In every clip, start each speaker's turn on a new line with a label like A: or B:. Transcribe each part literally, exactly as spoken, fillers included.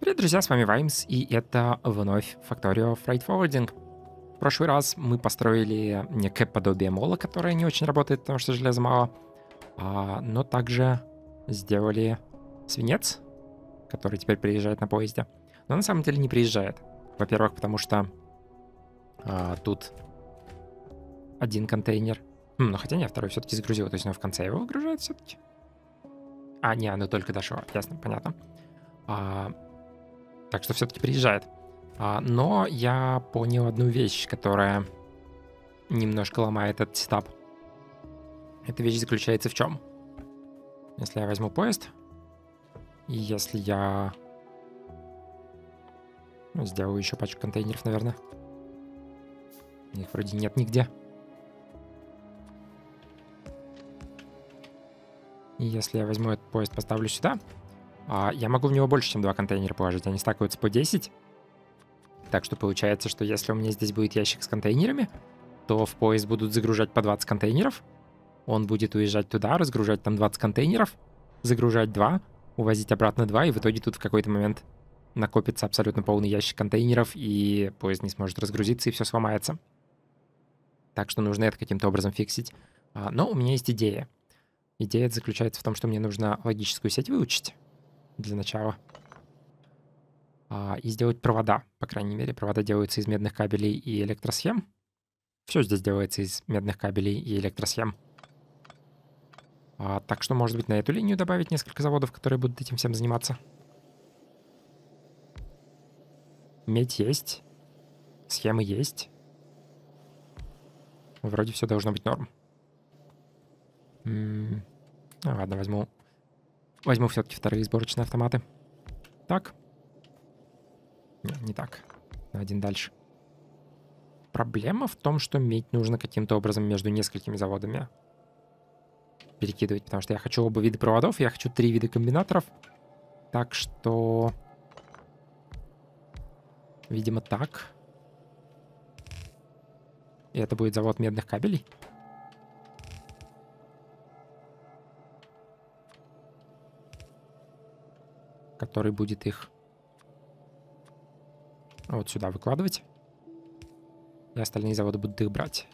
A: Привет, друзья, с вами Ваймс, и это вновь Factorio Freight Forwarding. В прошлый раз мы построили некое подобие мола, которое не очень работает, потому что железа мало, а, но также сделали свинец, который теперь приезжает на поезде. Но на самом деле не приезжает. Во-первых, потому что а, тут один контейнер. Хм, ну хотя нет, второй все-таки загрузил, то есть оно в конце его выгружает все-таки. А, не, оно только дошло, ясно, понятно. А, Так что все-таки приезжает. А, но я понял одну вещь, которая немножко ломает этот сетап. Эта вещь заключается в чем? Если я возьму поезд, и если я ну, сделаю еще пачку контейнеров, наверное. Их вроде нет нигде. И если я возьму этот поезд, поставлю сюда, а, я могу в него больше, чем два контейнера положить. Они стакаются по десять. Так что получается, что если у меня здесь будет ящик с контейнерами, то в поезд будут загружать по двадцать контейнеров. Он будет уезжать туда, разгружать там двадцать контейнеров, загружать два, увозить обратно два, и в итоге тут в какой-то момент накопится абсолютно полный ящик контейнеров, и поезд не сможет разгрузиться, и все сломается. Так что нужно это каким-то образом фиксить. А, но у меня есть идея. Идея заключается в том, что мне нужно логическую сеть выучить для начала. А, и сделать провода, по крайней мере. Провода делаются из медных кабелей и электросхем. Все здесь делается из медных кабелей и электросхем. А, так что, может быть, на эту линию добавить несколько заводов, которые будут этим всем заниматься. Медь есть. Схемы есть. Вроде все должно быть норм. М-м- а, ладно, возьму... Возьму все-таки вторые сборочные автоматы. Так. Не, не так. На один дальше. Проблема в том, что медь нужно каким-то образом между несколькими заводами перекидывать, потому что я хочу оба вида проводов, я хочу три вида комбинаторов. Так что... Видимо, так. И это будет завод медных кабелей. Который будет их вот сюда выкладывать. И остальные заводы будут их брать.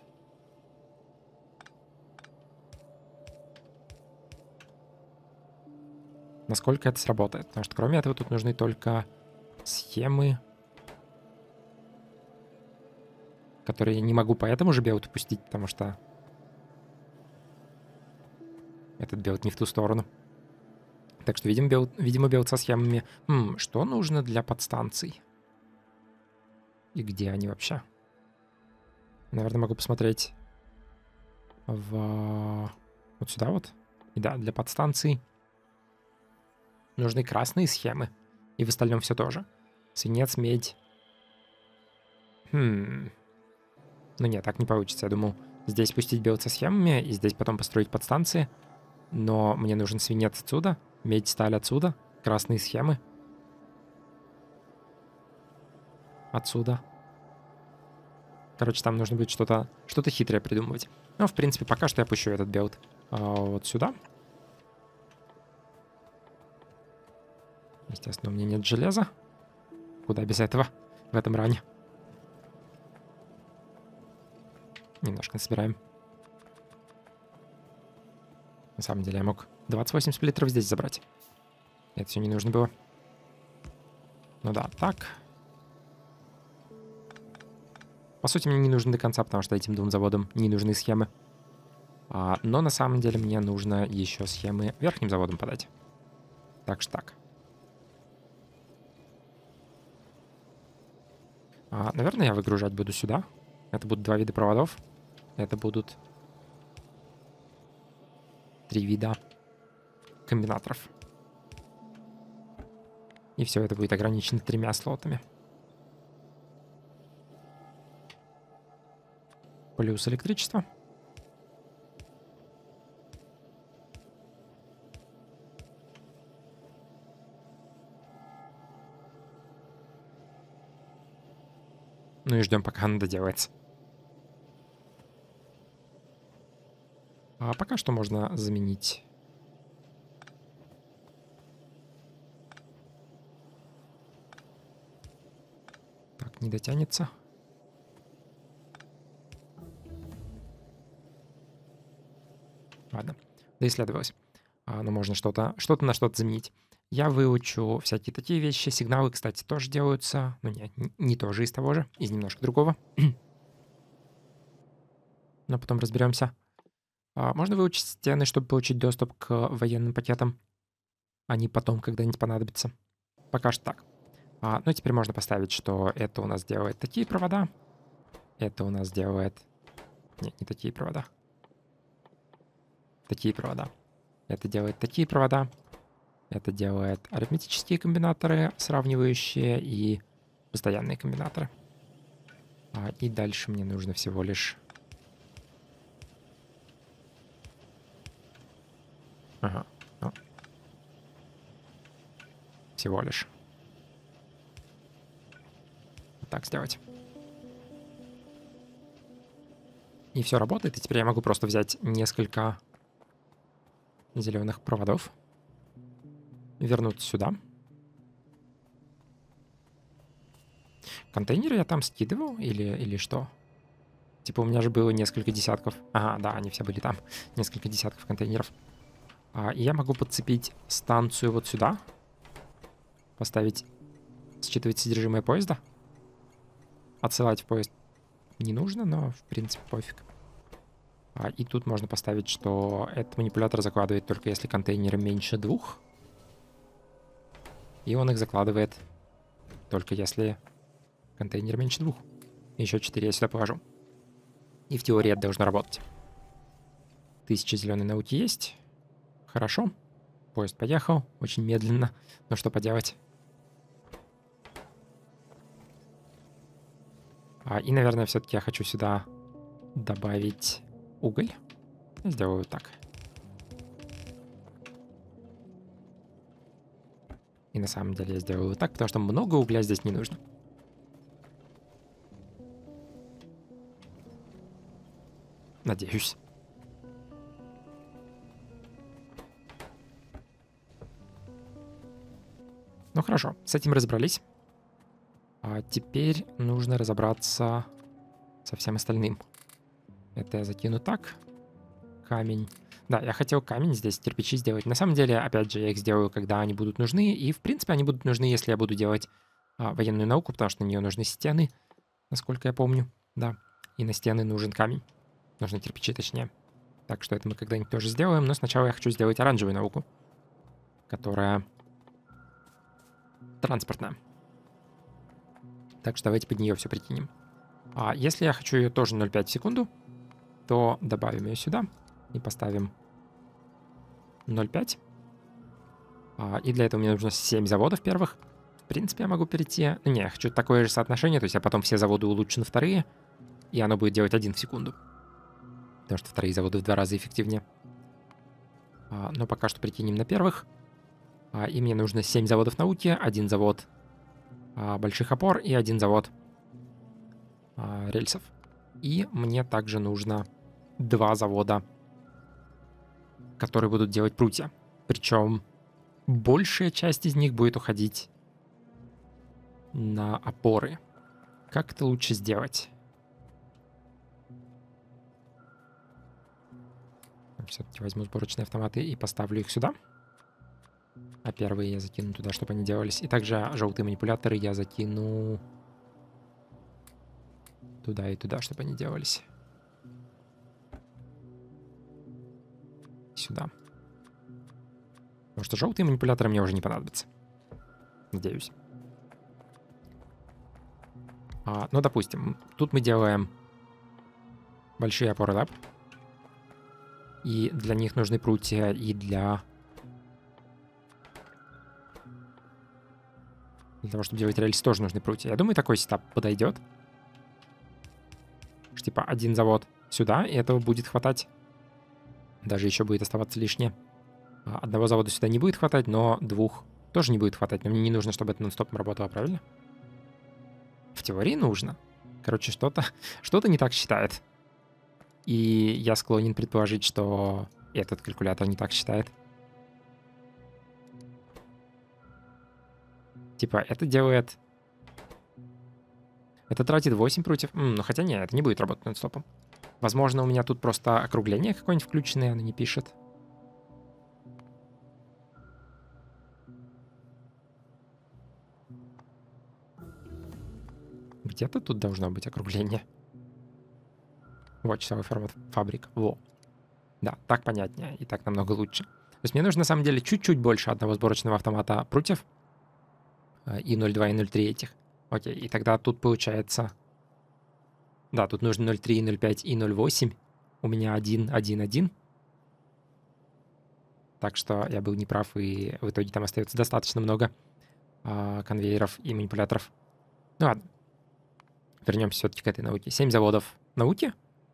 A: Насколько это сработает? Потому что кроме этого тут нужны только схемы, которые я не могу по этому же белту пустить, потому что этот белт не в ту сторону. Так что, видимо, белт, видимо, белт со схемами. М, что нужно для подстанций? И где они вообще? Наверное, могу посмотреть в... вот сюда вот. И да, для подстанций нужны красные схемы. И в остальном все тоже. Свинец, медь. Хм... Ну нет, так не получится. Я думал, здесь пустить белт со схемами и здесь потом построить подстанции. Но мне нужен свинец отсюда, медь, сталь отсюда, красные схемы. Отсюда. Короче, там нужно будет что-то что-то хитрое придумывать. Но, в принципе, пока что я пущу этот белт а, вот сюда. Естественно, у меня нет железа. Куда без этого в этом ране? Немножко насобираем. На самом деле я мог двадцать восемь сплиттеров здесь забрать. Это все не нужно было. Ну да, так. По сути, мне не нужно до конца, потому что этим двум заводам не нужны схемы. А, но на самом деле мне нужно еще схемы верхним заводам подать. Так что так. А, наверное, я выгружать буду сюда. Это будут два вида проводов. Это будут три вида комбинаторов. И все это будет ограничено тремя слотами. Плюс электричество. Ну и ждем, пока она доделается. А пока что можно заменить не дотянется. Ладно, доисследовалось. А, ну, можно что-то что-то на что-то заменить. Я выучу всякие такие вещи. Сигналы, кстати, тоже делаются. Ну, нет, не, не тоже из того же, из немножко другого. Но потом разберемся. А, можно выучить стены, чтобы получить доступ к военным пакетам. Они потом когда-нибудь понадобятся. Пока что так. А, ну, теперь можно поставить, что это у нас делает такие провода. Это у нас делает... Нет, не такие провода. Такие провода. Это делает такие провода. Это делает арифметические комбинаторы, сравнивающие, и постоянные комбинаторы. А, и дальше мне нужно всего лишь... Ага. Ну. Всего лишь. Вот так сделать. И все работает. И теперь я могу просто взять несколько зеленых проводов. Вернуться сюда. Контейнеры я там скидывал или, или что? Типа у меня же было несколько десятков. Ага, да, они все были там. Несколько десятков контейнеров. А, и я могу подцепить станцию вот сюда. Поставить, считывать содержимое поезда. Отсылать в поезд не нужно, но в принципе пофиг. А, и тут можно поставить, что этот манипулятор закладывает только если контейнеры меньше двух. И он их закладывает только если контейнер меньше двух. Еще четыре я сюда положу. И в теории это должно работать. Тысяча зеленой науки есть. Хорошо. Поезд поехал. Очень медленно. Но что поделать. А, и, наверное, все-таки я хочу сюда добавить уголь. Я сделаю так. И на самом деле я сделаю так, потому что много угля здесь не нужно. Надеюсь. Ну хорошо, с этим разобрались. А теперь нужно разобраться со всем остальным. Это я закину так. Камень. Да, я хотел камень здесь, кирпичи сделать. На самом деле, опять же, я их сделаю, когда они будут нужны. И, в принципе, они будут нужны, если я буду делать а, военную науку, потому что на нее нужны стены, насколько я помню. Да, и на стены нужен камень. Нужны кирпичи, точнее. Так что это мы когда-нибудь тоже сделаем. Но сначала я хочу сделать оранжевую науку, которая транспортная. Так что давайте под нее все прикинем. А если я хочу ее тоже ноль целых пять в секунду, то добавим ее сюда и поставим ноль целых пять. А, и для этого мне нужно семь заводов первых. В принципе, я могу перейти... Ну, не, я хочу такое же соотношение, то есть я потом все заводы улучшу на вторые, и оно будет делать один в секунду. Потому что вторые заводы в два раза эффективнее. А, но пока что прикинем на первых. А, и мне нужно семь заводов науки, один завод а, больших опор и один завод а, рельсов. И мне также нужно два завода, которые будут делать прутья. Причем большая часть из них будет уходить на опоры. Как это лучше сделать? Все-таки возьму сборочные автоматы и поставлю их сюда. А первые я закину туда, чтобы они делались. И также желтые манипуляторы я закину туда и туда, чтобы они делались. Сюда. Потому что желтые манипуляторы мне уже не понадобятся. Надеюсь. А, ну, допустим, тут мы делаем большие опоры лап. И для них нужны прутья, и для... Для того, чтобы делать рельсы, тоже нужны прутья. Я думаю, такой сетап подойдет. Типа один завод сюда, и этого будет хватать. Даже еще будет оставаться лишнее. Одного завода сюда не будет хватать, но двух тоже не будет хватать. Но мне не нужно, чтобы это нон-стопом работало, правильно? В теории нужно. Короче, что-то что-то не так считает. И я склонен предположить, что этот калькулятор не так считает. Типа это делает... Это тратит восемь прутьев. М, ну хотя нет, это не будет работать нон-стопом. Возможно, у меня тут просто округление какое-нибудь включенное, оно не пишет. Где-то тут должно быть округление. Вот часовой формат фабрик. Во. Да, так понятнее и так намного лучше. То есть мне нужно на самом деле чуть-чуть больше одного сборочного автомата прутьев. И ноль два, и ноль три этих. Окей, и тогда тут получается... Да, тут нужно ноль три, ноль пять и ноль восемь. У меня один, один, один. Так что я был неправ, и в итоге там остается достаточно много а, конвейеров и манипуляторов. Ну ладно. Вернемся все-таки к этой науке. семь заводов науки.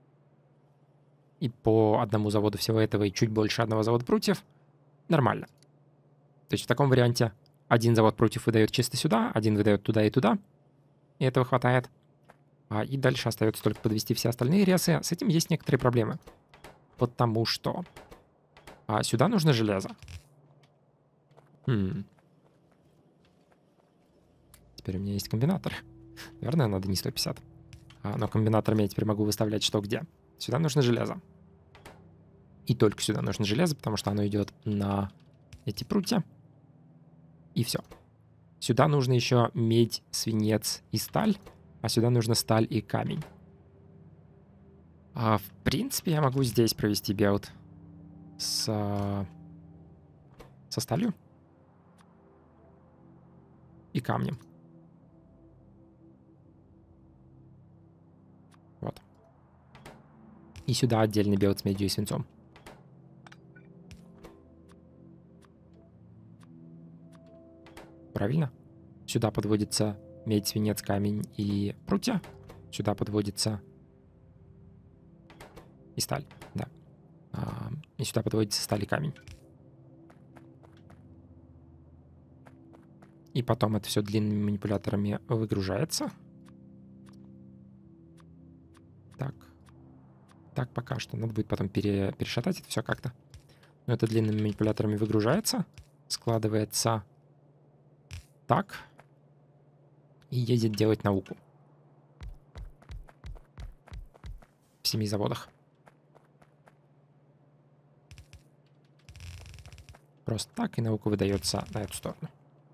A: И по одному заводу всего этого и чуть больше одного завода прутьев. Нормально. То есть в таком варианте один завод прутьев выдает чисто сюда, один выдает туда и туда. И этого хватает. А, и дальше остается только подвести все остальные ресы. С этим есть некоторые проблемы. Потому что а, сюда нужно железо. Хм. Теперь у меня есть комбинатор. Наверное, надо не сто пятьдесят. А, но комбинаторами я теперь могу выставлять что где. Сюда нужно железо. И только сюда нужно железо, потому что оно идет на эти прутья. И все. Сюда нужно еще медь, свинец и сталь. А сюда нужно сталь и камень. А, в принципе, я могу здесь провести билд с, со сталью и камнем. Вот. И сюда отдельный билд с медью и свинцом. Правильно? Сюда подводится медь, свинец, камень и прутья. Сюда подводится и сталь, да. А, и сюда подводится сталь и камень. И потом это все длинными манипуляторами выгружается. Так. Так пока что. Надо будет потом пере, перешатать это все как-то. Но это длинными манипуляторами выгружается. Складывается так. И едет делать науку. В семи заводах. Просто так, и наука выдается на эту сторону.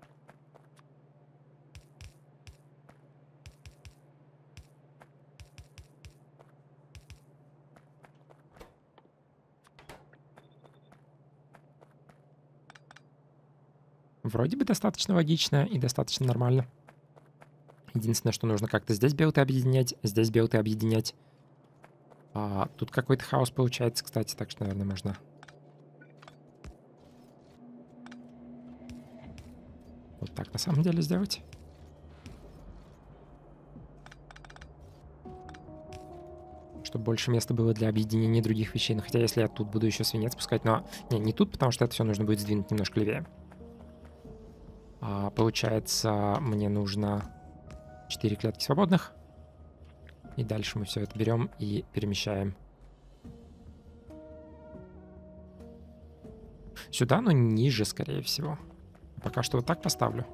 A: Вроде бы достаточно логично и достаточно нормально. Единственное, что нужно как-то здесь белты объединять, здесь белты объединять. А, тут какой-то хаос получается, кстати, так что, наверное, можно... Вот так на самом деле сделать. Чтобы больше места было для объединения других вещей. Но хотя если я тут буду еще свинец пускать, но... Не, не тут, потому что это все нужно будет сдвинуть немножко левее. А, получается, мне нужно четыре клетки свободных. И дальше мы все это берем и перемещаем сюда, но ниже, скорее всего. Пока что вот так поставлю.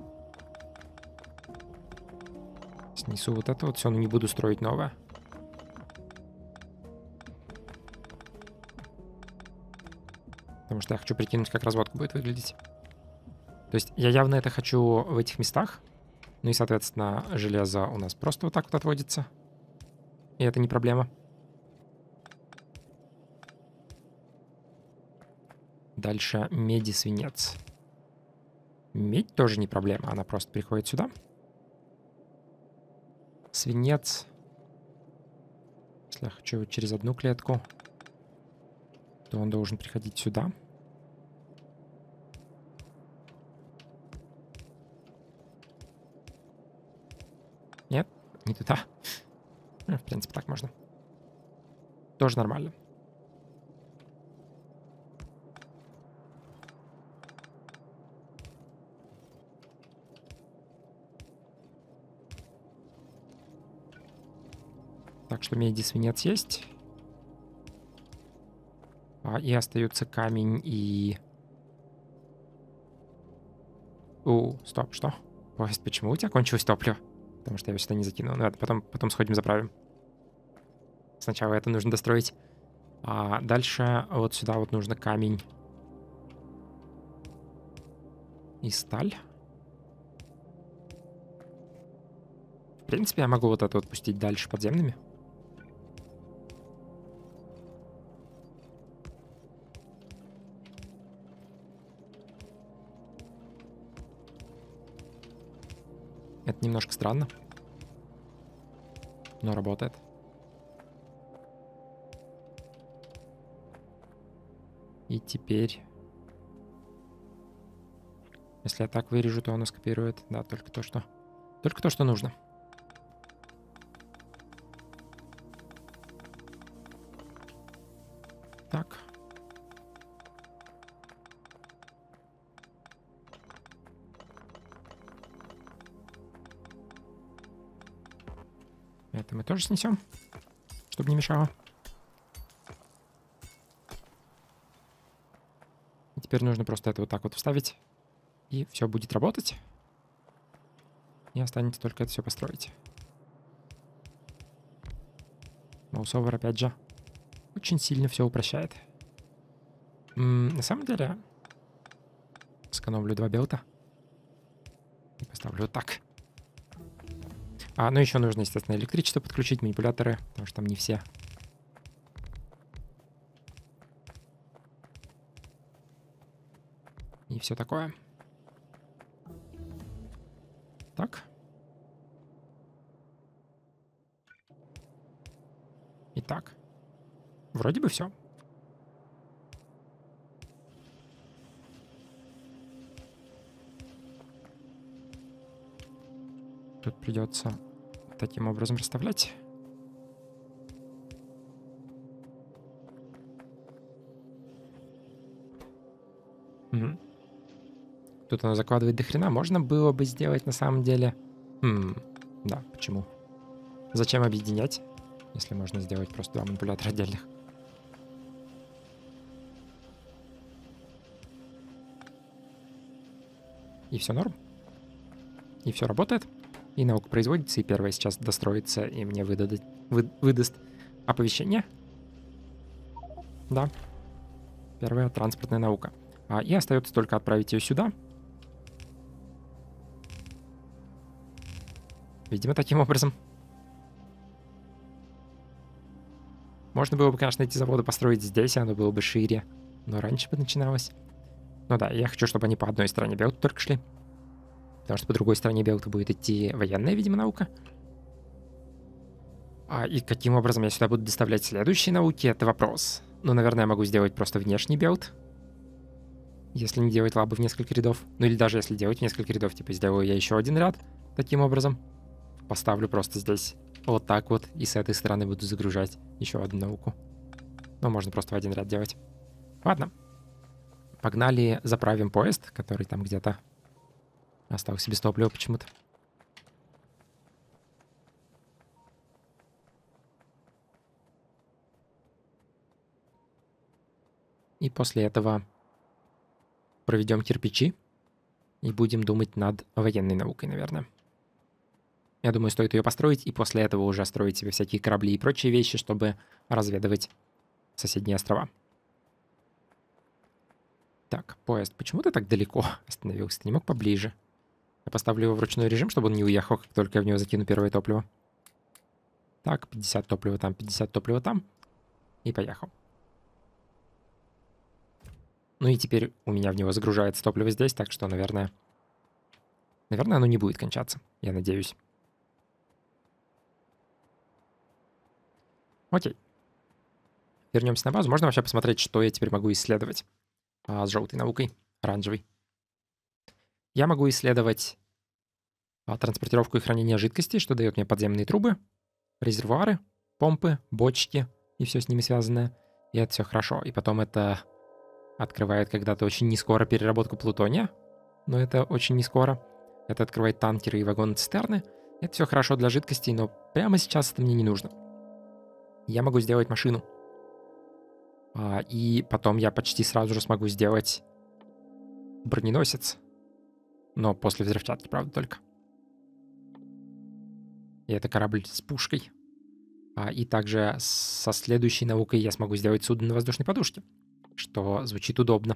A: Снесу вот это вот все, но не буду строить новое. Потому что я хочу прикинуть, как разводка будет выглядеть. То есть я явно это хочу в этих местах. Ну и, соответственно, железо у нас просто вот так вот отводится. И это не проблема. Дальше медь и свинец. Медь тоже не проблема, она просто приходит сюда. Свинец. Если я хочу через одну клетку, то он должен приходить сюда. Нет, не туда. Ну, в принципе, так можно. Тоже нормально. Так что меди, свинец есть. А, и остаются камень и... У, стоп, что? Поезд, почему у тебя кончилось топливо? Потому что я его сюда не закину. Ну, это потом, потом сходим заправим. Сначала это нужно достроить. А дальше вот сюда вот нужно камень и сталь. В принципе, я могу вот это вот пустить дальше подземными. Это немножко странно, но работает. И теперь, если я так вырежу, то оно скопирует, да, только то, что, только то, что нужно. Так. Это мы тоже снесем, чтобы не мешало. И теперь нужно просто это вот так вот вставить, и все будет работать. И останется только это все построить. Маусовер, опять же, очень сильно все упрощает. М-м, на самом деле, сэкономлю два белта и поставлю вот так. А, ну еще нужно, естественно, электричество подключить, манипуляторы, потому что там не все. И все такое. Так. Итак. Вроде бы все. Тут придется таким образом расставлять. Угу. Тут оно закладывает до хрена. Можно было бы сделать на самом деле... Хм, да, почему? Зачем объединять, если можно сделать просто два манипулятора отдельных? И все норм. И все работает. И наука производится, и первая сейчас достроится, и мне выдадут, вы, выдаст оповещение. Да. Первая транспортная наука. А, и остается только отправить ее сюда. Видимо, таким образом. Можно было бы, конечно, эти заводы построить здесь, оно было бы шире. Но раньше бы начиналось. Ну да, я хочу, чтобы они по одной стороне белта только шли. Потому что по другой стороне белта будет идти военная, видимо, наука. А, и каким образом я сюда буду доставлять следующие науки, это вопрос. Ну, наверное, я могу сделать просто внешний белт. Если не делать лабы в несколько рядов. Ну или даже если делать в несколько рядов, типа сделаю я еще один ряд таким образом. Поставлю просто здесь вот так вот, и с этой стороны буду загружать еще одну науку. Ну, можно просто в один ряд делать. Ладно. Погнали, заправим поезд, который там где-то остался без топлива почему-то. И после этого проведем кирпичи и будем думать над военной наукой, наверное. Я думаю, стоит ее построить, и после этого уже строить себе всякие корабли и прочие вещи, чтобы разведывать соседние острова. Так, поезд, почему ты так далеко остановился? Ты не мог поближе? Я поставлю его в ручной режим, чтобы он не уехал, как только я в него закину первое топливо. Так, пятьдесят топлива там, пятьдесят топлива там. И поехал. Ну и теперь у меня в него загружается топливо здесь, так что, наверное... Наверное, оно не будет кончаться, я надеюсь. Окей. Вернемся на базу. Можно вообще посмотреть, что я теперь могу исследовать а, с желтой наукой, оранжевой. Я могу исследовать а, транспортировку и хранение жидкостей, что дает мне подземные трубы, резервуары, помпы, бочки и все с ними связанное. И это все хорошо. И потом это открывает когда-то очень нескоро переработку плутония, но это очень нескоро. Это открывает танкеры и вагоны-цистерны. Это все хорошо для жидкостей, но прямо сейчас это мне не нужно. Я могу сделать машину. А, и потом я почти сразу же смогу сделать броненосец. Но после взрывчатки, правда, только. И это корабль с пушкой. А, и также со следующей наукой я смогу сделать судно на воздушной подушке, что звучит удобно.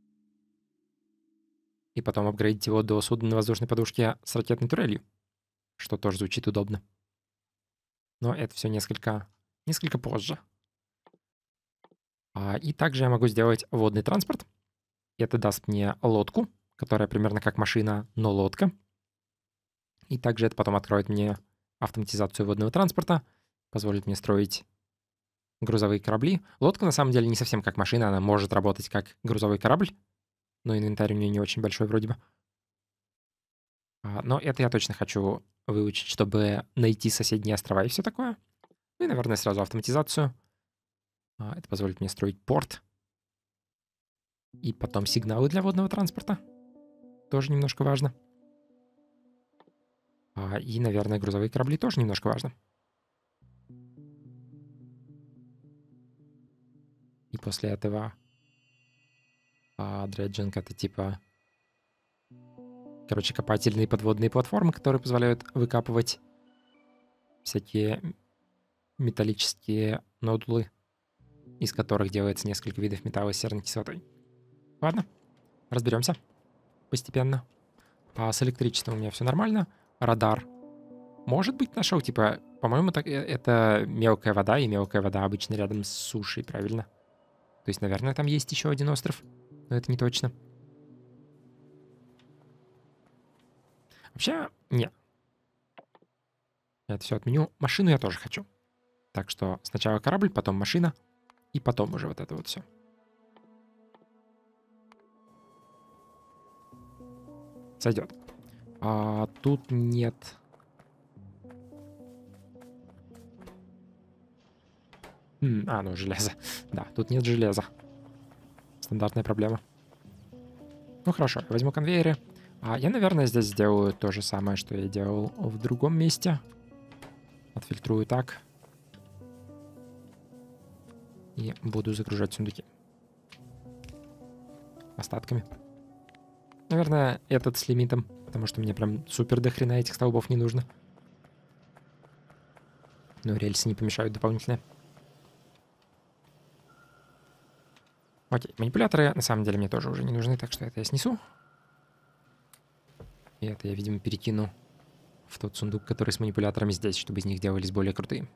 A: И потом апгрейдить его до судна на воздушной подушке с ракетной турелью, что тоже звучит удобно. Но это все несколько, несколько позже. А, и также я могу сделать водный транспорт. Это даст мне лодку, которая примерно как машина, но лодка. И также это потом откроет мне автоматизацию водного транспорта, позволит мне строить грузовые корабли. Лодка на самом деле не совсем как машина, она может работать как грузовой корабль, но инвентарь у нее не очень большой вроде бы. А, но это я точно хочу выучить, чтобы найти соседние острова и все такое. Ну и, наверное, сразу автоматизацию. А, это позволит мне строить порт. И потом сигналы для водного транспорта. Тоже немножко важно. А, и, наверное, грузовые корабли тоже немножко важно. И после этого а, дреджинг — это типа... Короче, копательные подводные платформы, которые позволяют выкапывать всякие металлические нодулы, из которых делается несколько видов металла с серной кислотой. Ладно, разберемся постепенно. А с электричеством у меня все нормально. Радар. Может быть, нашел, типа, по-моему, так, это мелкая вода, и мелкая вода обычно рядом с сушей, правильно? То есть, наверное, там есть еще один остров, но это не точно. Вообще, нет. Это все отменю. Машину я тоже хочу. Так что сначала корабль, потом машина, и потом уже вот это вот все. Сойдет. А, тут нет... М, а, ну, железо. Да, тут нет железа. Стандартная проблема. Ну, хорошо, я возьму конвейеры. А я, наверное, здесь сделаю то же самое, что я делал в другом месте. Отфильтрую так. И буду загружать сундуки. Остатками. Наверное, этот с лимитом, потому что мне прям супер до хрена этих столбов не нужно. Но рельсы не помешают дополнительно. Окей, манипуляторы на самом деле мне тоже уже не нужны, так что это я снесу. И это я, видимо, перекину в тот сундук, который с манипуляторами здесь, чтобы из них делались более крутые.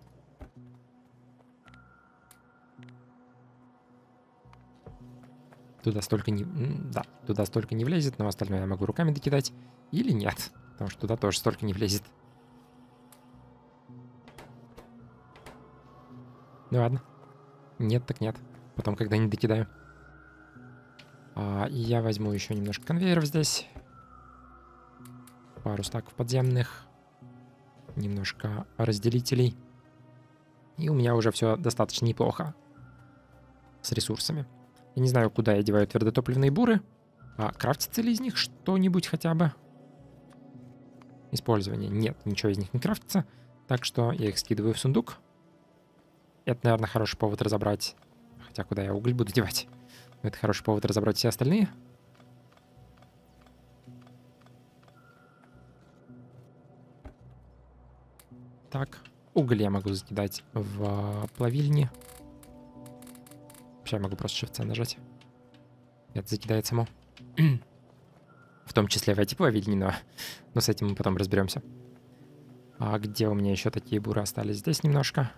A: Туда столько не... Да, туда столько не влезет, но остальное я могу руками докидать. Или нет, потому что туда тоже столько не влезет. Ну ладно. Нет, так нет. Потом когда-нибудь докидаю. А, и я возьму еще немножко конвейеров здесь. Пару стаков подземных. Немножко разделителей. И у меня уже все достаточно неплохо с ресурсами. Я не знаю, куда я деваю твердотопливные буры. А крафтится ли из них что-нибудь хотя бы? Использование. Нет, ничего из них не крафтится. Так что я их скидываю в сундук. Это, наверное, хороший повод разобрать. Хотя куда я уголь буду девать? Но это хороший повод разобрать все остальные. Так, уголь я могу закидать в плавильни. Вообще я могу просто Shift-C нажать. Это закидает само. В том числе в эти плавильни, но, но с этим мы потом разберемся. А где у меня еще такие буры остались? Здесь немножко.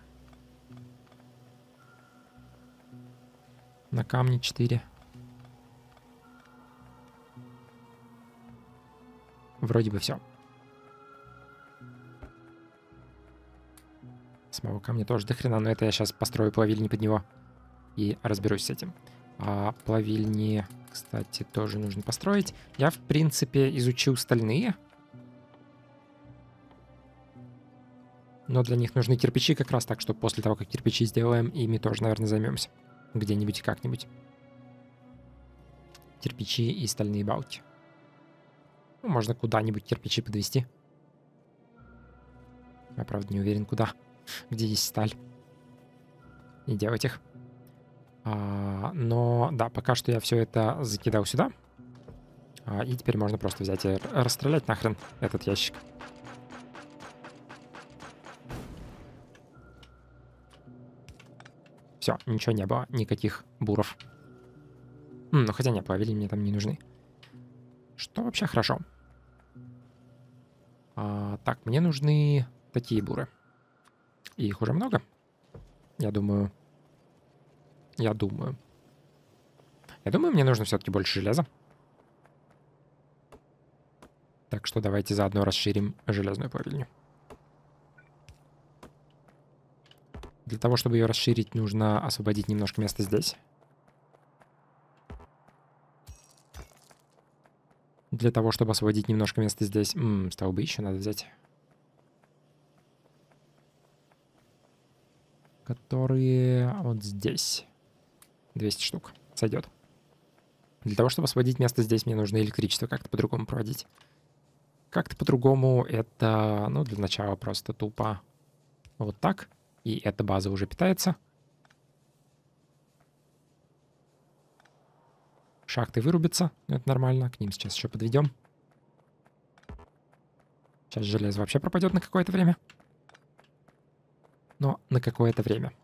A: На камне четыре. Вроде бы все. Самого камня тоже до хрена, но это я сейчас построю плавильни под него и разберусь с этим. А плавильни, кстати, тоже нужно построить. Я, в принципе, изучил стальные. Но для них нужны кирпичи как раз, так что после того, как кирпичи сделаем, ими тоже, наверное, займемся. Где-нибудь и как-нибудь. Кирпичи и стальные балки. Ну, можно куда-нибудь кирпичи подвести. Я, правда, не уверен, куда. Где есть сталь. И делать их. А, но, да, пока что я все это закидал сюда. А, и теперь можно просто взять и расстрелять нахрен этот ящик. Все, ничего не было, никаких буров. М, ну хотя нет, павильоны мне там не нужны. Что вообще хорошо. А, так, мне нужны такие буры. И их уже много. Я думаю... Я думаю... Я думаю, мне нужно все-таки больше железа. Так что давайте заодно расширим железную павильню. Для того, чтобы ее расширить, нужно освободить немножко места здесь. Для того, чтобы освободить немножко места здесь... М-м, столбы еще надо взять. Которые вот здесь. двести штук. Сойдет. Для того, чтобы освободить место здесь, мне нужно электричество как-то по-другому проводить. Как-то по-другому это... Ну, для начала просто тупо вот так. И эта база уже питается. Шахты вырубятся. Это нормально. К ним сейчас еще подведем. Сейчас железо вообще пропадет на какое-то время. Но на какое-то время.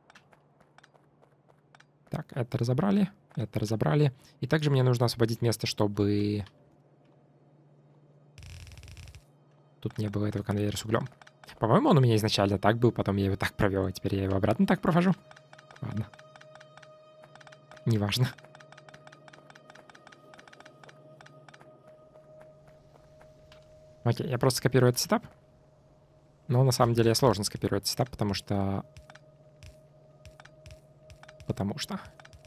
A: Так, это разобрали. Это разобрали. И также мне нужно освободить место, чтобы... Тут не было этого конвейера с углем. По-моему, он у меня изначально так был, потом я его так провел, а теперь я его обратно так провожу. Ладно. Неважно. Окей, я просто скопирую этот сетап. Но на самом деле я сложно скопирую этот сетап, потому что... Потому что...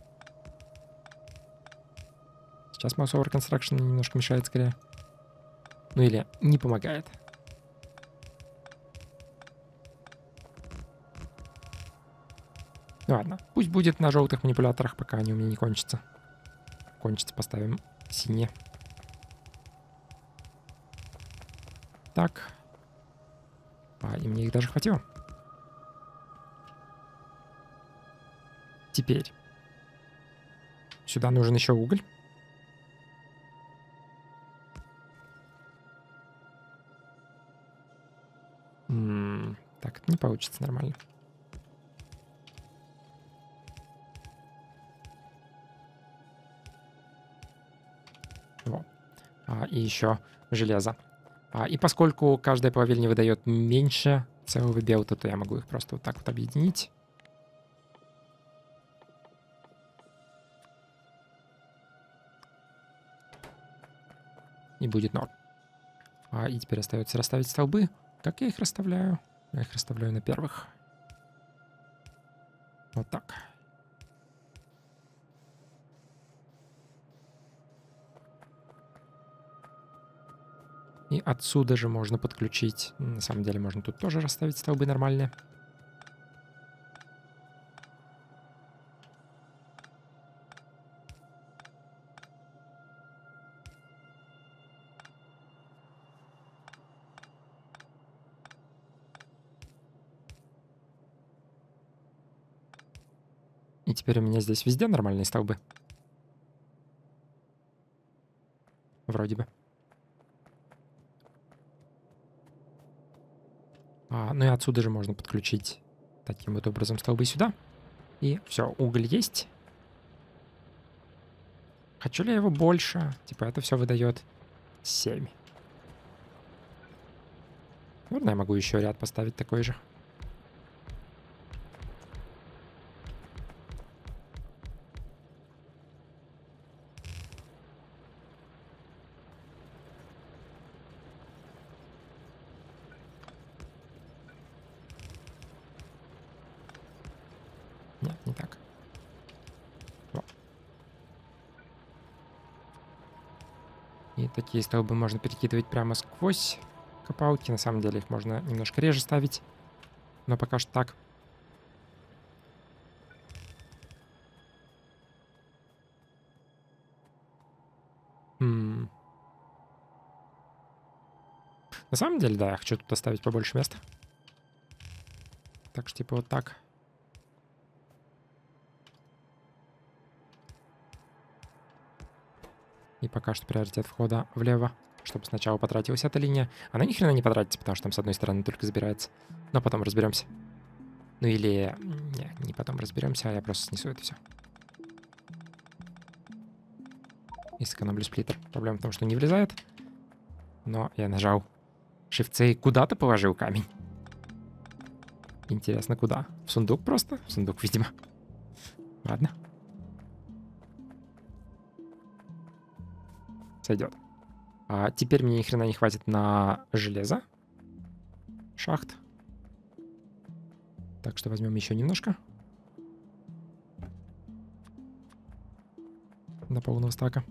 A: Сейчас Mouse Over Construction немножко мешает скорее. Ну или не помогает. Ну ладно, пусть будет на желтых манипуляторах, пока они у меня не кончатся. Кончится, поставим синие. Так. А, и мне их даже хватило. Теперь. Сюда нужен еще уголь. М-м, так, это не получится нормально. Во. А, и еще железо. А, и поскольку каждая павильня выдает меньше целого белта, то я могу их просто вот так вот объединить. И будет норм. А, и теперь остается расставить столбы. Как я их расставляю? Я их расставляю на первых. Вот так. И отсюда же можно подключить. На самом деле можно тут тоже расставить столбы нормальные. И теперь у меня здесь везде нормальные столбы. Вроде бы. А, ну и отсюда же можно подключить таким вот образом столбы сюда. И все, уголь есть. Хочу ли я его больше? Типа это все выдает семь. Наверное, я могу еще ряд поставить такой же. Нет, не так. Во. И такие столбы можно перекидывать прямо сквозь копалки. На самом деле их можно немножко реже ставить. Но пока что так. М-м. На самом деле, да, я хочу тут оставить побольше места. Так что типа вот так. И пока что приоритет входа влево, чтобы сначала потратилась эта линия. Она ни хрена не потратится, потому что там с одной стороны только забирается. Но потом разберемся. Ну или... Не, не потом разберемся, а я просто снесу это все. И сэкономлю сплиттер. Проблема в том, что не влезает. Но я нажал Shift-C и куда-то положил камень. Интересно, куда? В сундук просто? В сундук, видимо. Ладно. Сойдет. А теперь мне ни хрена не хватит на железо. Шахт. Так что возьмем еще немножко. До полного стака.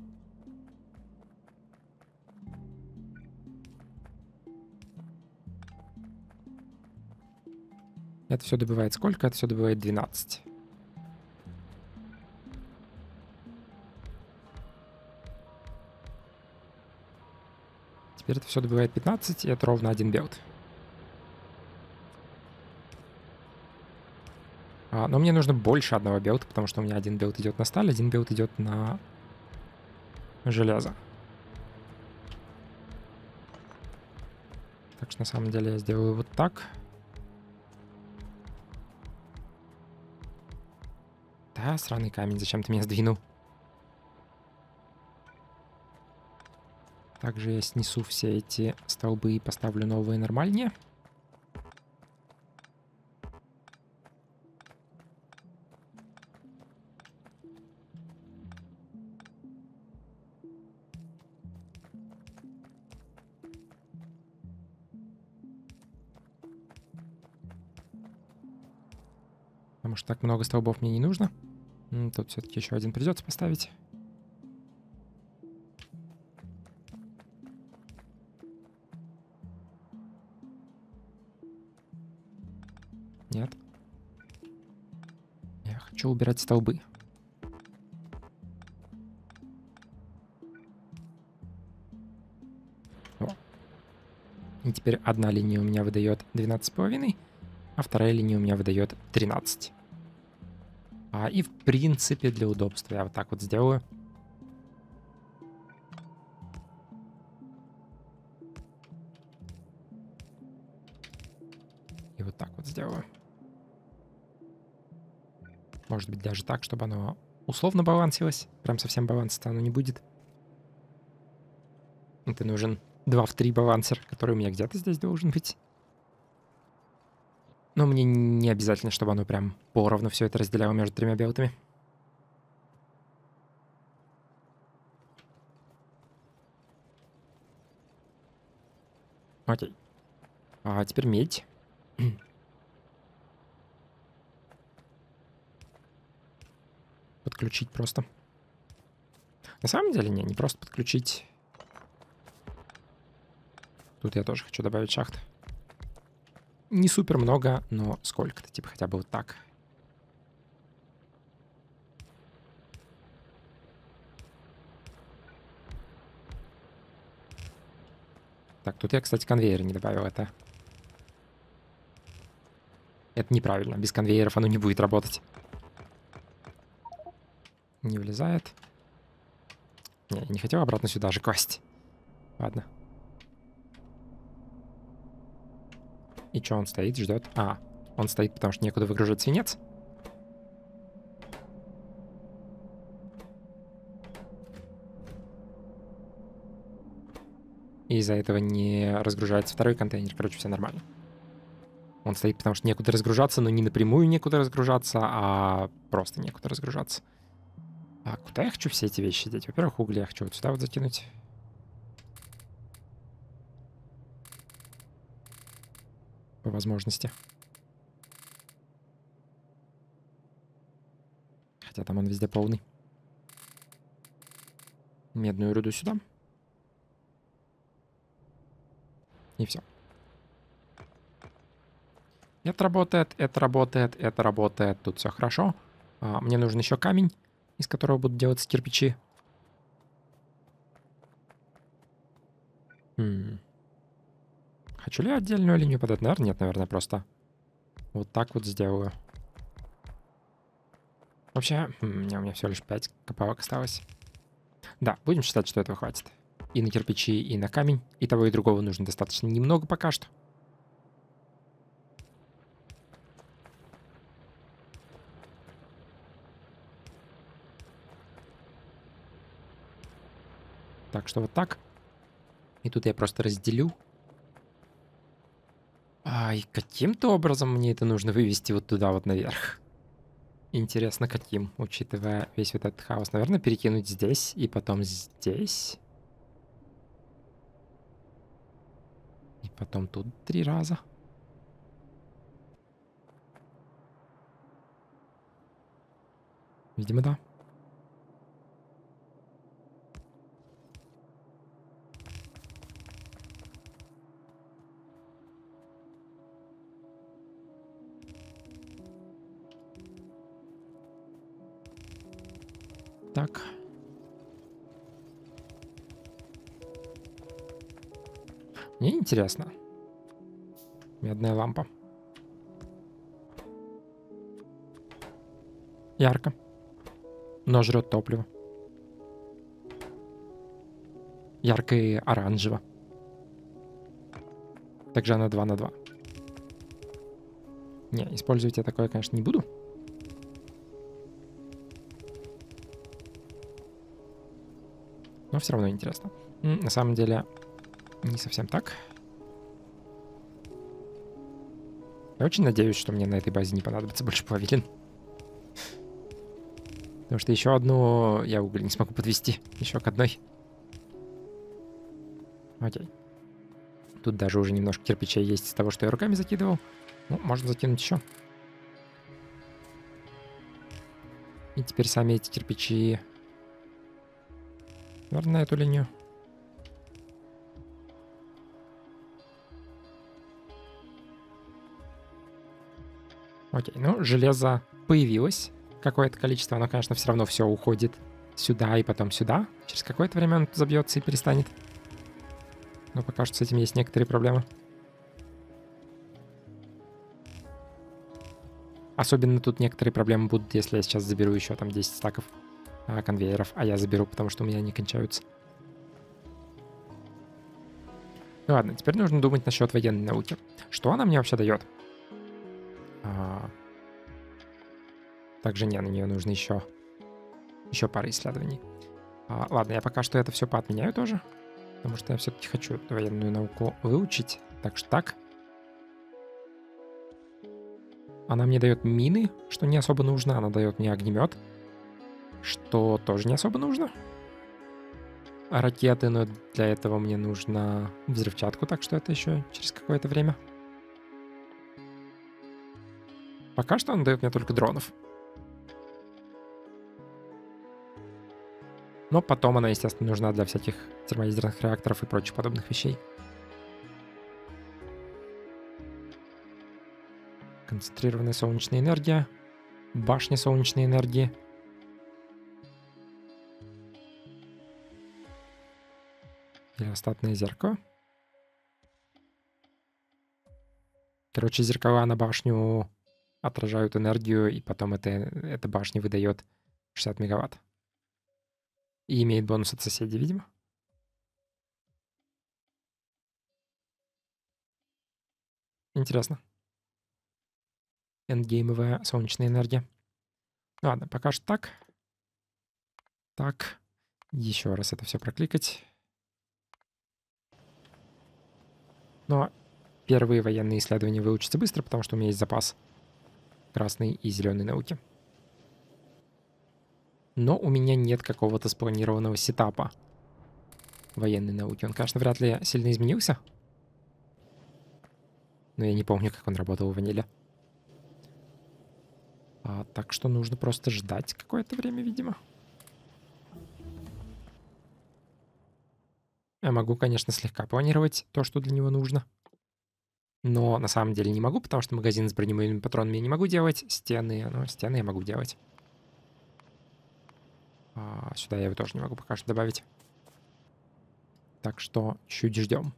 A: Это все добывает сколько? Это все добывает двенадцать. Теперь это все добывает пятнадцать, и это ровно один билд. А, но мне нужно больше одного билда, потому что у меня один билд идет на сталь, один билд идет на железо. Так что на самом деле я сделаю вот так. Да, сраный камень, зачем ты меня сдвинул? Также я снесу все эти столбы и поставлю новые нормальнее. Потому что так много столбов мне не нужно. Тут все-таки еще один придется поставить. Нет. Я хочу убирать столбы. О. И теперь одна линия у меня выдает двенадцать с половиной, а вторая линия у меня выдает тринадцать. А, и в принципе для удобства я вот так вот сделаю. И вот так вот сделаю. Может быть даже так, чтобы оно условно балансилось. Прям совсем баланса-то оно не будет. Это нужен два в три балансер, который у меня где-то здесь должен быть. Но мне не обязательно, чтобы оно прям поровну все это разделяло между тремя белтами. Окей. А теперь медь. Подключить просто. На самом деле, не, не просто подключить. Тут я тоже хочу добавить шахт. Не супер много, но сколько-то, типа хотя бы вот так. Так, тут я, кстати, конвейер не добавил. Это... Это неправильно. Без конвейеров оно не будет работать. Не влезает. Не, я не хотел обратно сюда же класть. Ладно. И что, он стоит, ждет? А, он стоит, потому что некуда выгружать свинец. И из-за этого не разгружается второй контейнер. Короче, все нормально. Он стоит, потому что некуда разгружаться, но не напрямую некуда разгружаться, а просто некуда разгружаться. А куда я хочу все эти вещи деть? Во-первых, угли я хочу вот сюда вот закинуть. По возможности. Хотя там он везде полный. Медную руду сюда. И все. Это работает, это работает, это работает. Тут все хорошо. А, мне нужен еще камень, из которого будут делаться кирпичи. М-м. Хочу ли я отдельную линию под это? Наверное, нет, наверное, просто вот так вот сделаю. Вообще, м-м, у меня всего лишь пять копалок осталось. Да, будем считать, что этого хватит. И на кирпичи, и на камень. И того, и другого нужно достаточно немного пока что. Так что вот так. И тут я просто разделю. А, и каким-то образом мне это нужно вывести вот туда вот наверх. Интересно, каким, учитывая весь вот этот хаос. Наверное, перекинуть здесь и потом здесь. И потом тут три раза. Видимо, да. Так. Мне интересно. Медная лампа. Ярко. Но жрет топливо. Ярко и оранжево. Также она два на два. Не, использовать я такое, конечно, не буду. Но все равно интересно. На самом деле, не совсем так. Я очень надеюсь, что мне на этой базе не понадобится больше плавилин. Потому что еще одну я уголь не смогу подвести. Еще к одной. Окей. Тут даже уже немножко кирпичей есть из того, что я руками закидывал. Ну, можно закинуть еще. И теперь сами эти кирпичи... Наверное, на эту линию. Окей, ну, железо появилось. Какое-то количество, оно, конечно, все равно все уходит сюда и потом сюда. Через какое-то время он забьется и перестанет. Но пока что с этим есть некоторые проблемы. Особенно тут некоторые проблемы будут, если я сейчас заберу еще там десять стаков а, конвейеров. А я заберу, потому что у меня они кончаются. Ну ладно, теперь нужно думать насчет военной науки. Что она мне вообще дает? А... Также не, на нее нужно еще, еще пара исследований. А, ладно, я пока что это все поотменяю тоже. Потому что я все-таки хочу эту военную науку выучить. Так что так. Она мне дает мины, что не особо нужно. Она дает мне огнемет, что тоже не особо нужно. А ракеты, но для этого мне нужно взрывчатку, так что это еще через какое-то время. Пока что она дает мне только дронов. Но потом она, естественно, нужна для всяких термоядерных реакторов и прочих подобных вещей. Концентрированная солнечная энергия. Башня солнечной энергии. Гелиостатное зеркало. Короче, зеркала на башню отражают энергию, и потом это, эта башня выдает шестьдесят мегаватт. И имеет бонус от соседей, видимо. Интересно. Эндгеймовая солнечная энергия. Ладно, пока что так. Так. Еще раз это все прокликать. Но первые военные исследования выучатся быстро, потому что у меня есть запас красной и зеленой науки. Но у меня нет какого-то спланированного сетапа военной науки. Он, конечно, вряд ли сильно изменился. Но я не помню, как он работал в ваниле. А, так что нужно просто ждать какое-то время, видимо. Я могу, конечно, слегка планировать то, что для него нужно. Но на самом деле не могу, потому что магазин с бронебойными патронами я не могу делать. Стены, ну, стены я могу делать. А, сюда я его тоже не могу пока что добавить. Так что чуть ждем.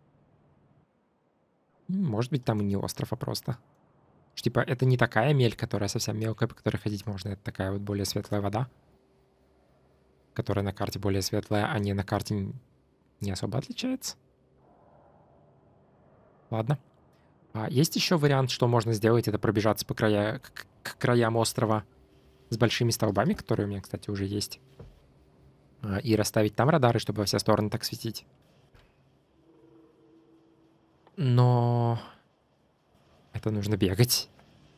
A: Может быть, там и не остров, а просто. Что, типа, это не такая мель, которая совсем мелкая, по которой ходить можно. Это такая вот более светлая вода, которая на карте более светлая, а не на карте не особо отличается. Ладно. А есть еще вариант, что можно сделать, это пробежаться по края, к, к краям острова с большими столбами, которые у меня, кстати, уже есть. И расставить там радары, чтобы во все стороны так светить. Но это нужно бегать.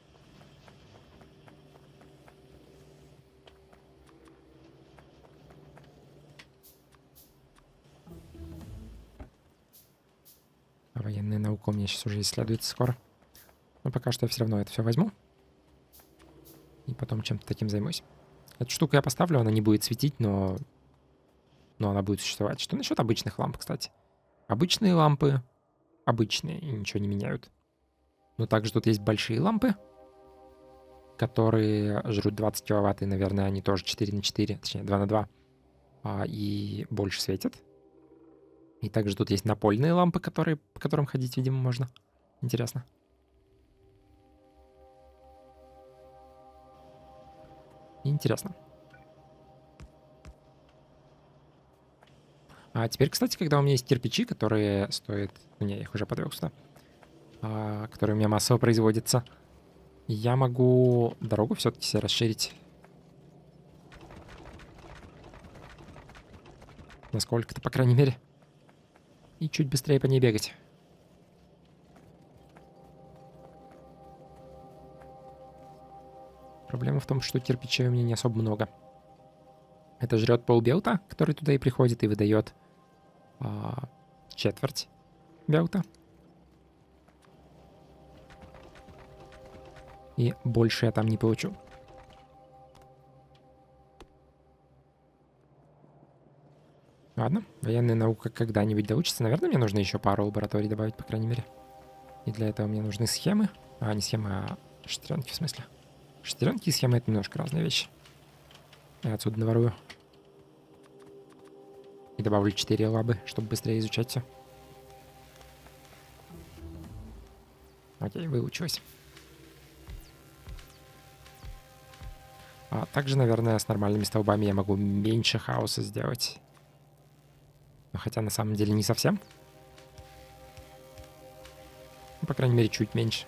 A: А военная наука у меня сейчас уже исследуется скоро. Но пока что я все равно это все возьму. И потом чем-то таким займусь. Эту штуку я поставлю, она не будет светить, но... Но она будет существовать. Что насчет обычных ламп, кстати? Обычные лампы обычные и ничего не меняют. Но также тут есть большие лампы, которые жрут двадцать киловатт, и, наверное, они тоже четыре на четыре, точнее, два на два, а, и больше светят. И также тут есть напольные лампы, которые, по которым ходить, видимо, можно. Интересно. Интересно. А теперь, кстати, когда у меня есть кирпичи, которые стоят... Ну, не, я их уже подвел сюда. А, которые у меня массово производятся. Я могу дорогу все-таки себе расширить. Насколько-то, по крайней мере. И чуть быстрее по ней бегать. Проблема в том, что кирпичей у меня не особо много. Это жрет полбелта, который туда и приходит, и выдает а, четверть белта. И больше я там не получу. Ладно, военная наука когда-нибудь доучится. Наверное, мне нужно еще пару лабораторий добавить, по крайней мере. И для этого мне нужны схемы. А, не схемы, а шестеренки в смысле. Шестеренки и схемы — это немножко разные вещи. Я отсюда наворую. И добавлю четыре лабы, чтобы быстрее изучать все. Окей, выучилась. А также, наверное, с нормальными столбами я могу меньше хаоса сделать. Но хотя на самом деле не совсем. Ну, по крайней мере, чуть меньше.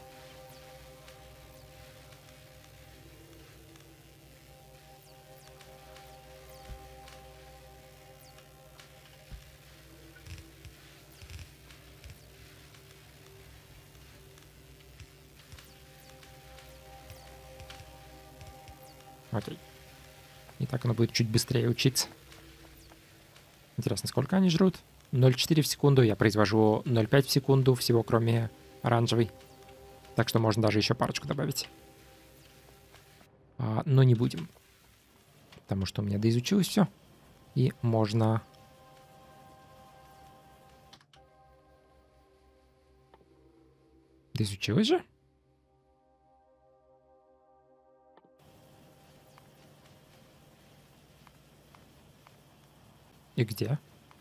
A: Окей. И так оно будет чуть быстрее учиться. Интересно, сколько они жрут? ноль целых четыре в секунду. Я произвожу ноль целых пять в секунду всего, кроме оранжевой. Так что можно даже еще парочку добавить. А, но не будем. Потому что у меня доизучилось все. И можно... Доизучилось же? И где?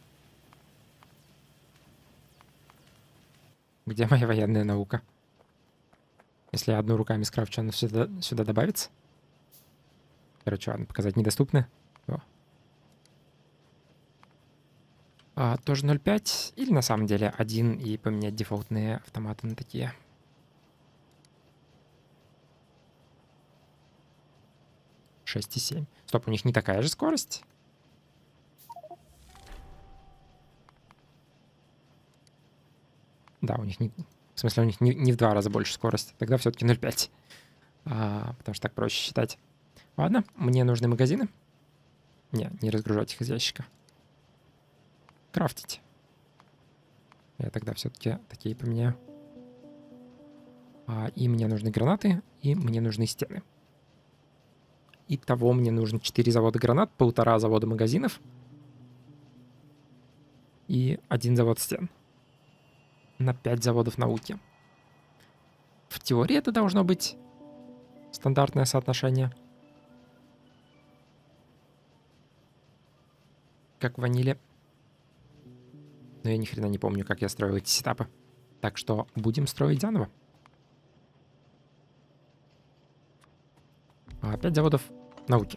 A: Где моя военная наука? Если я одну руками скрафчу, она сюда, сюда добавится? Короче, ладно, показать недоступно. О. А, тоже ноль целых пять. Или на самом деле один и поменять дефолтные автоматы на такие. шесть и семь. Стоп, у них не такая же скорость? Да, у них не... В смысле, у них не, не в два раза больше скорость. Тогда все-таки ноль целых пять. А, потому что так проще считать. Ладно, мне нужны магазины. Не, не разгружать их из ящика. Крафтить. Я тогда все-таки такие поменяю. А, и мне нужны гранаты, и мне нужны стены. Итого мне нужно четыре завода гранат, полтора завода магазинов и один завод стен. На пять заводов науки. В теории это должно быть стандартное соотношение. Как в ваниле. Но я ни хрена не помню, как я строил эти сетапы. Так что будем строить заново. А пять заводов науки.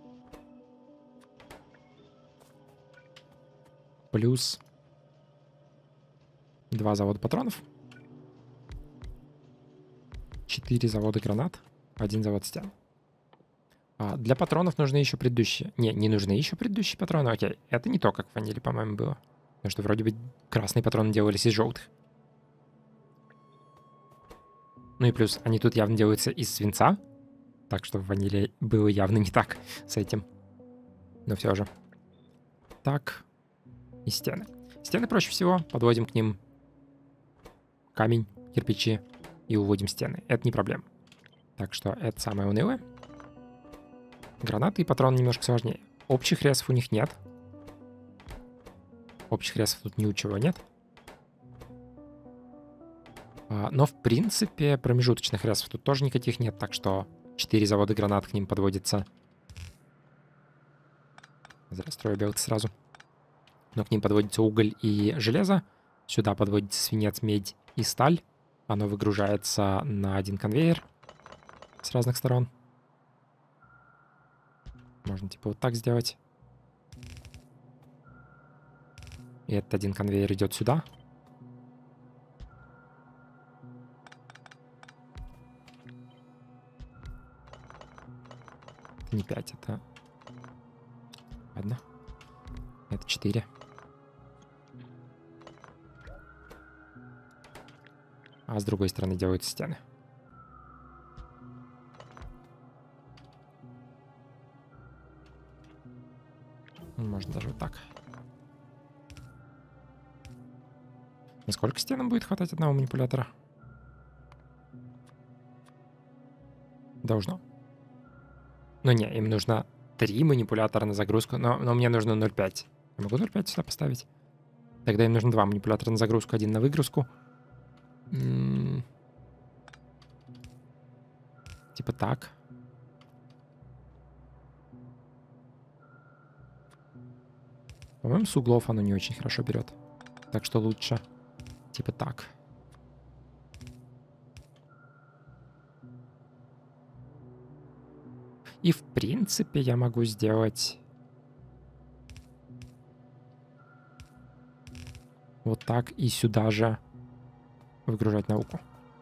A: Плюс два завода патронов. четыре завода гранат. Один завод стен. А, для патронов нужны еще предыдущие. Не, не нужны еще предыдущие патроны. Окей, это не то, как в ваниле, по-моему, было. Потому что вроде бы красные патроны делались из желтых. Ну и плюс, они тут явно делаются из свинца. Так что в ваниле было явно не так с этим. Но все же. Так. И стены. Стены проще всего. Подводим к ним камень, кирпичи и уводим стены. Это не проблема. Так что это самое унылое. Гранаты и патроны немножко сложнее. Общих ресов у них нет. Общих ресов тут ни у чего нет. А, но, в принципе, промежуточных ресов тут тоже никаких нет. Так что четыре завода гранат к ним подводится. Зря строю белки сразу. Но к ним подводится уголь и железо. Сюда подводится свинец, медь и сталь. Оно выгружается на один конвейер с разных сторон. Можно типа вот так сделать. И этот один конвейер идет сюда. Это не пять, это... Ладно. Это четыре. А с другой стороны делаются стены. Можно даже вот так. Насколько стенам будет хватать одного манипулятора? Должно. Но не, им нужно три манипулятора на загрузку, но, но мне нужно ноль целых пять. Я могу ноль целых пять сюда поставить? Тогда им нужно два манипулятора на загрузку, один на выгрузку. М-м- типа так. По-моему, с углов оно не очень хорошо берет. Так что лучше типа так. И в принципе я могу сделать вот так и сюда же выгружать науку.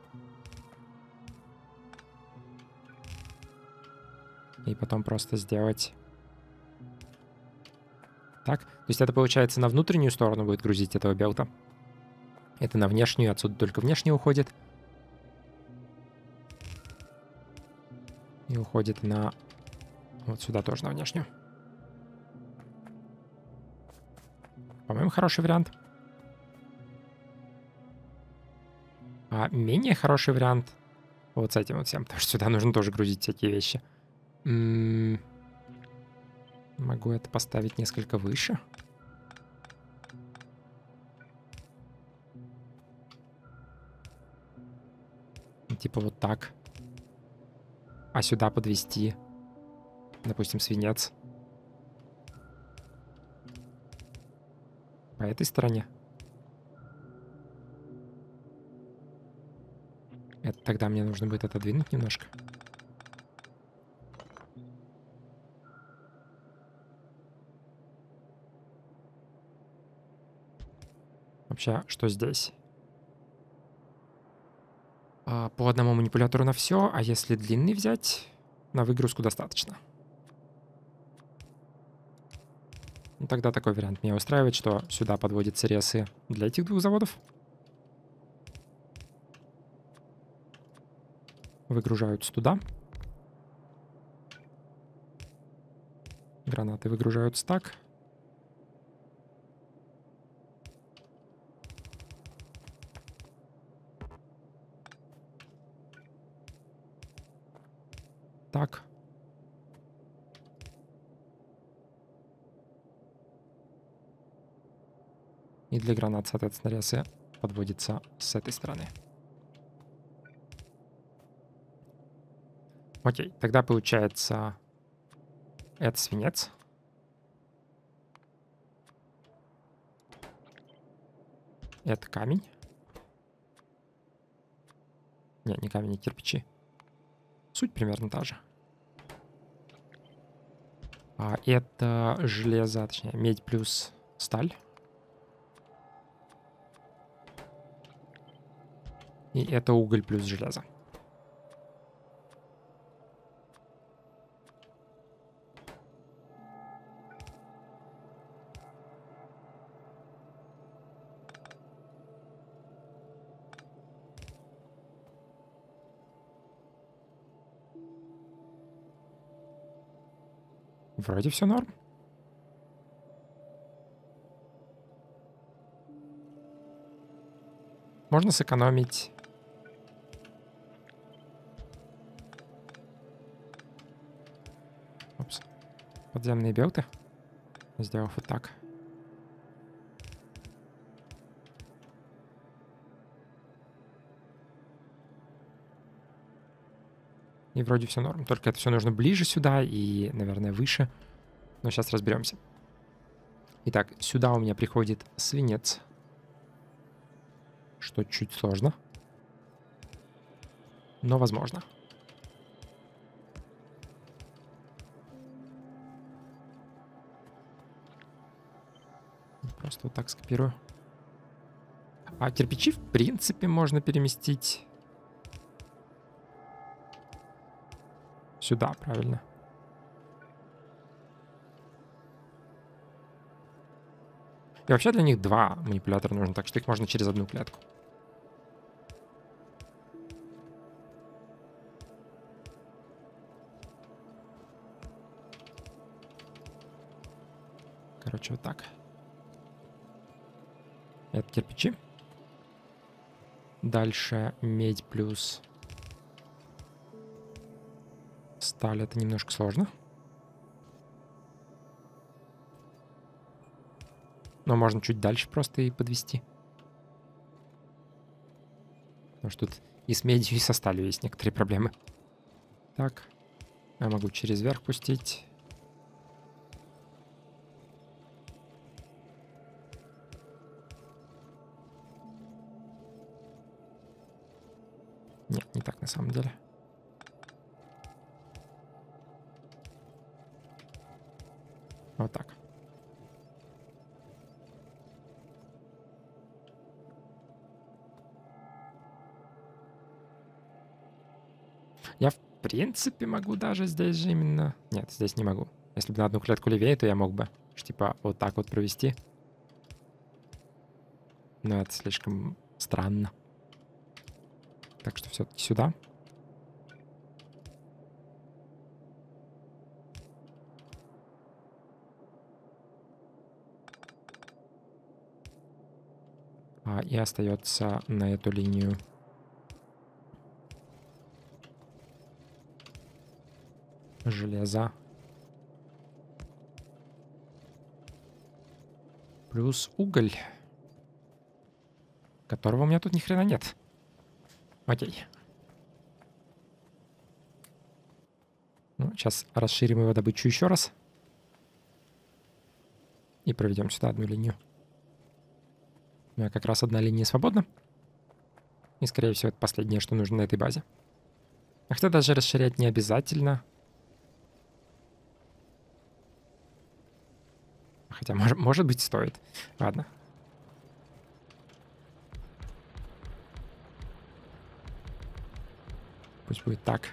A: И потом просто сделать так. То есть это, получается, на внутреннюю сторону будет грузить этого белта. Это на внешнюю, отсюда только внешне уходит. И уходит на... Вот сюда тоже на внешнюю. По-моему, хороший вариант. А менее хороший вариант вот с этим вот всем, потому что сюда нужно тоже грузить всякие вещи. М-м- могу это поставить несколько выше. Типа вот так. А сюда подвести, допустим, свинец. По этой стороне. Это тогда мне нужно будет отодвинуть немножко. Вообще, что здесь? А, по одному манипулятору на все, а если длинный взять, на выгрузку достаточно. Ну, тогда такой вариант меня устраивает, что сюда подводятся ресы для этих двух заводов. Выгружаются туда. Гранаты выгружаются так. Так. И для гранат, соответственно, ресы подводится с этой стороны. Окей, тогда получается это свинец. Это камень. Не, не камень, а кирпичи. Суть примерно та же. А это железо, точнее, медь плюс сталь. И это уголь плюс железо. Вроде все норм. Можно сэкономить. Опс. Подземные белты. Сделав вот так. И вроде все норм. Только это все нужно ближе сюда и, наверное, выше. Но сейчас разберемся. Итак, сюда у меня приходит свинец. Что чуть сложно. Но возможно. Просто вот так скопирую. А кирпичи, в принципе, можно переместить сюда, правильно? И вообще для них два манипулятора нужно, так что их можно через одну клетку. Короче, вот так. Это кирпичи. Дальше медь плюс сталь. Это немножко сложно. Но можно чуть дальше просто и подвести. Потому что тут и с медью, и со сталью есть некоторые проблемы. Так. Я могу через верх пустить. Нет, не так на самом деле. Вот так. Я, в принципе, могу даже здесь же именно... Нет, здесь не могу. Если бы на одну клетку левее, то я мог бы, типа, вот так вот провести. Но это слишком странно. Так что все-таки сюда. А, и остается на эту линию железа. Плюс уголь. Которого у меня тут ни хрена нет. Окей. Ну, сейчас расширим его добычу еще раз. И проведем сюда одну линию. У меня как раз одна линия свободна. И, скорее всего, это последнее, что нужно на этой базе. А хотя даже расширять не обязательно. Хотя, может, может быть, стоит. Ладно. Пусть будет так.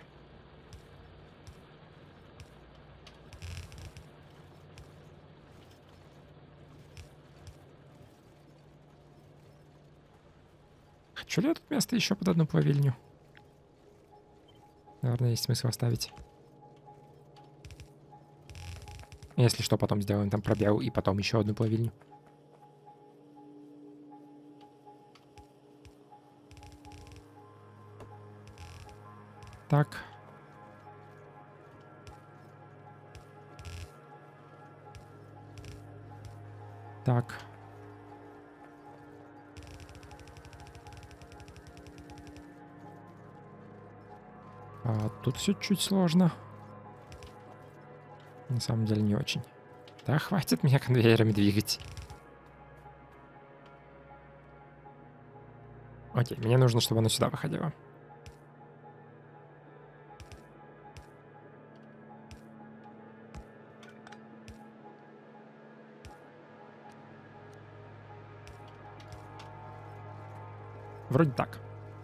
A: Хочу ли я тут место еще под одну плавильню? Наверное, есть смысл оставить. Если что, потом сделаем там пробел и потом еще одну плавильню. Так. Так. А тут все чуть сложно. На самом деле не очень. Да, хватит меня конвейерами двигать. Окей, мне нужно, чтобы оно сюда выходило. Вроде так.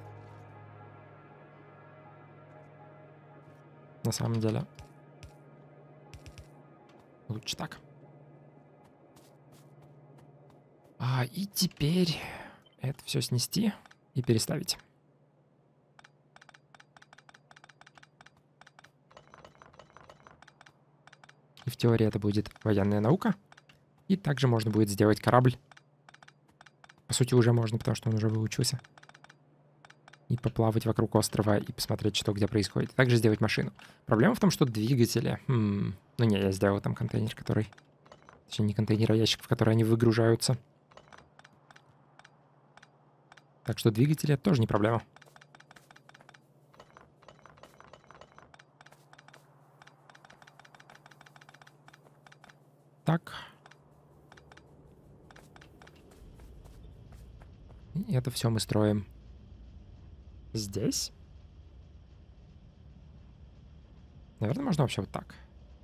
A: На самом деле. Лучше так. А, и теперь это все снести и переставить. И в теории это будет военная наука. И также можно будет сделать корабль. По сути, уже можно, потому что он уже выучился. И поплавать вокруг острова, и посмотреть, что где происходит. И также сделать машину. Проблема в том, что двигатели... Хм, ну не, я сделал там контейнер, который... Точнее, не контейнер, а ящик, в который они выгружаются. Так что двигатели — это тоже не проблема. Так. И это все мы строим здесь. Наверное, можно вообще вот так.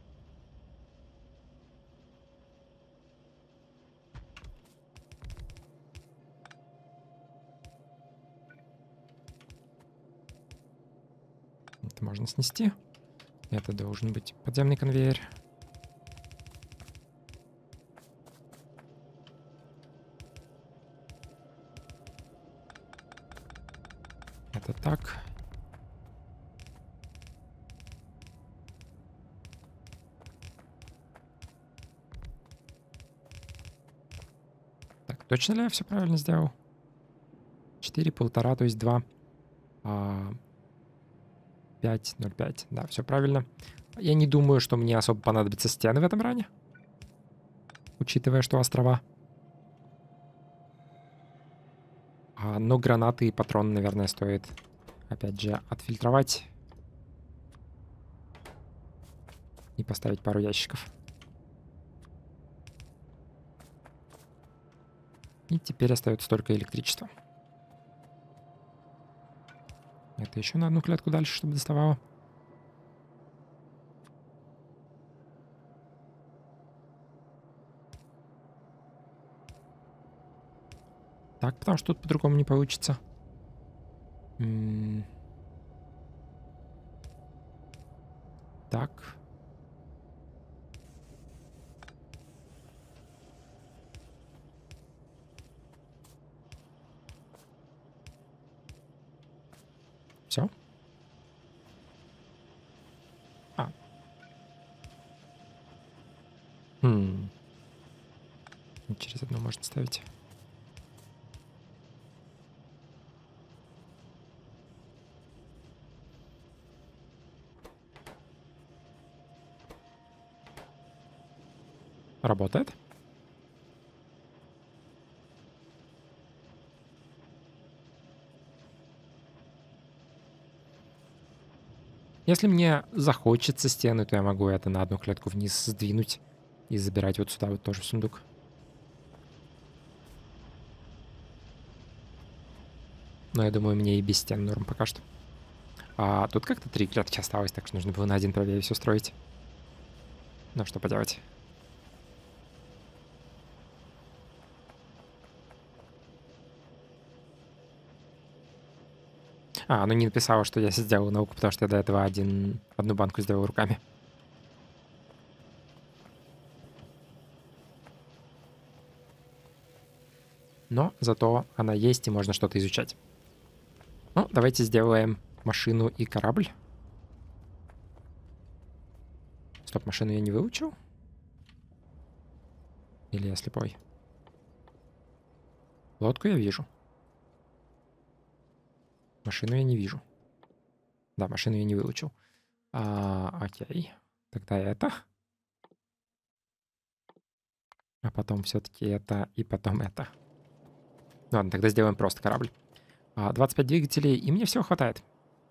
A: Это можно снести. Это должен быть подземный конвейер. Это так. Так, точно ли я все правильно сделал? четыре, полтора, то есть два. пять, ноль пять. Да, все правильно. Я не думаю, что мне особо понадобятся стены в этом ране. Учитывая, что острова. А, но гранаты и патроны, наверное, стоит, опять же, отфильтровать. И поставить пару ящиков. И теперь остается только электричество. Это еще на одну клетку дальше, чтобы доставало. Так, потому что тут по-другому не получится. М-м- так. Все? А. Хм. Через одно можно ставить. Работает. Если мне захочется стены, то я могу это на одну клетку вниз сдвинуть и забирать вот сюда вот тоже в сундук. Но я думаю, мне и без стен норм пока что. А тут как-то три клетки осталось, так что нужно было на один правее все строить. Ну, что поделать. А, оно не написало, что я сделал науку, потому что я до этого один, одну банку сделал руками. Но зато она есть, и можно что-то изучать. Ну, давайте сделаем машину и корабль. Стоп, машину я не выучил? Или я слепой? Лодку я вижу. Машину я не вижу. Да, машину я не выучил. А, окей. Тогда это. А потом все-таки это, и потом это. Ладно, тогда сделаем просто корабль. А, двадцать пять двигателей, и мне всего хватает.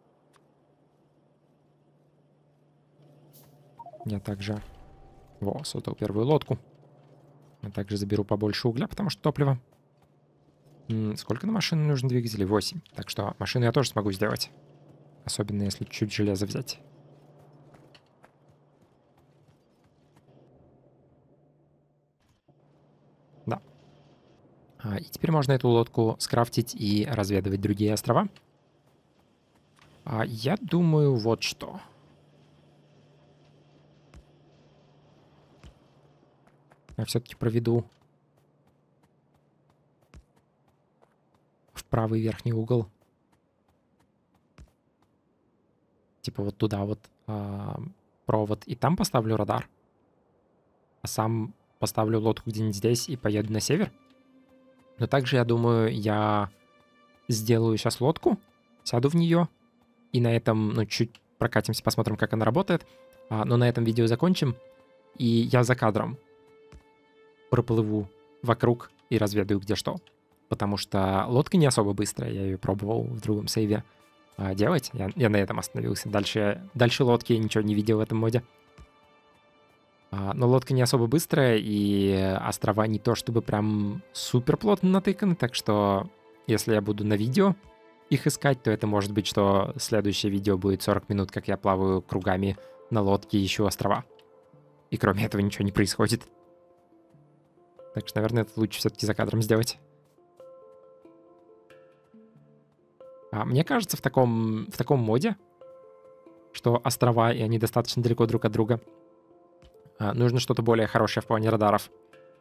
A: Я также... Во, создал первую лодку. Я также заберу побольше угля, потому что топливо. М, сколько на машину нужно двигателей? восемь. Так что машину я тоже смогу сделать. Особенно если чуть железа взять. Да. А, и теперь можно эту лодку скрафтить и разведывать другие острова. А, я думаю, вот что. Я все-таки проведу в правый верхний угол. Типа вот туда вот а, провод. И там поставлю радар. а сам поставлю лодку где-нибудь здесь и поеду на север. Но также, я думаю, я сделаю сейчас лодку, сяду в нее, и на этом, ну, чуть прокатимся, посмотрим, как она работает. А, но на этом видео закончим, и я за кадром проплыву вокруг и разведаю, где что. Потому что лодка не особо быстрая, я ее пробовал в другом сейве а, делать. Я, я на этом остановился. Дальше, дальше лодки я ничего не видел в этом моде. А, но лодка не особо быстрая, и острова не то чтобы прям супер плотно натыканы, так что если я буду на видео их искать, то это может быть, что следующее видео будет сорок минут, как я плаваю кругами на лодке и ищу острова. И кроме этого ничего не происходит. Так что, наверное, это лучше все-таки за кадром сделать. А мне кажется, в таком, в таком моде, что острова, и они достаточно далеко друг от друга, а, нужно что-то более хорошее в плане радаров.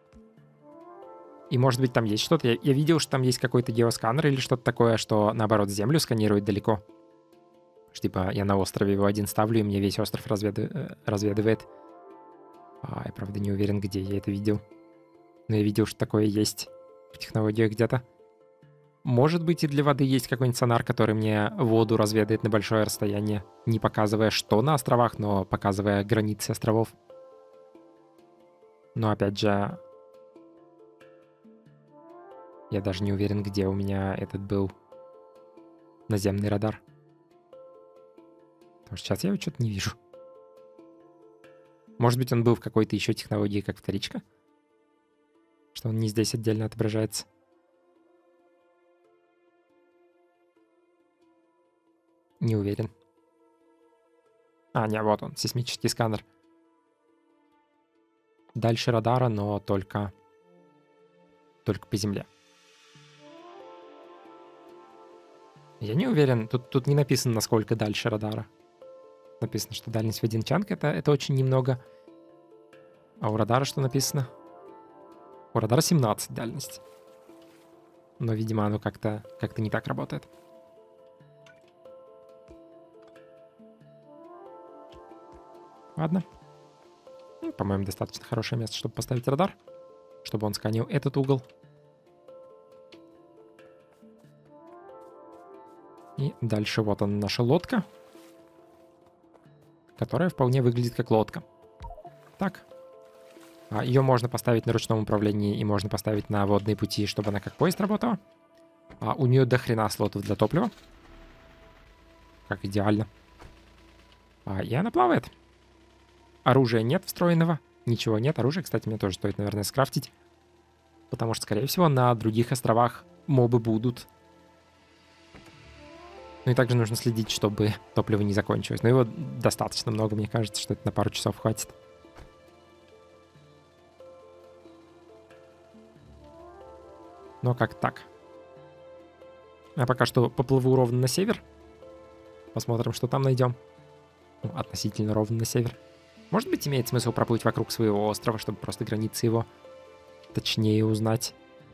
A: И, может быть, там есть что-то. Я, я видел, что там есть какой-то геосканер или что-то такое, что, наоборот, землю сканирует далеко. Что, типа, я на острове его один ставлю, и мне весь остров разведу, э, разведывает. А, я, правда, не уверен, где я это видел. Но я видел, что такое есть в технологиях где-то. Может быть, и для воды есть какой-нибудь сонар, который мне воду разведает на большое расстояние, не показывая, что на островах, но показывая границы островов. Но, опять же, я даже не уверен, где у меня этот был наземный радар. Потому что сейчас я его что-то не вижу. Может быть, он был в какой-то еще технологии, как вторичка? Что он не здесь отдельно отображается. Не уверен. А, не, вот он, сейсмический сканер. Дальше радара, но только... Только по земле. Я не уверен, тут, тут не написано, насколько дальше радара. Написано, что дальность в один чанг, это, это очень немного. А у радара что написано? У радара семнадцать дальность. Но, видимо, оно как-то как-то не так работает. Ладно. Ну, по-моему, достаточно хорошее место, чтобы поставить радар. Чтобы он сканил этот угол. И дальше вот она, наша лодка. Которая вполне выглядит как лодка. Так. Ее можно поставить на ручном управлении и можно поставить на водные пути, чтобы она как поезд работала. А у нее дохрена слотов для топлива. Как идеально. А, и она плавает. Оружия нет встроенного. Ничего нет. Оружие, кстати, мне тоже стоит, наверное, скрафтить. Потому что, скорее всего, на других островах мобы будут. Ну и также нужно следить, чтобы топливо не закончилось. Но его достаточно много, мне кажется, что это на пару часов хватит. Но как так? А пока что поплыву ровно на север. Посмотрим, что там найдем. Ну, относительно ровно на север. Может быть, имеет смысл проплыть вокруг своего острова, чтобы просто границы его точнее узнать.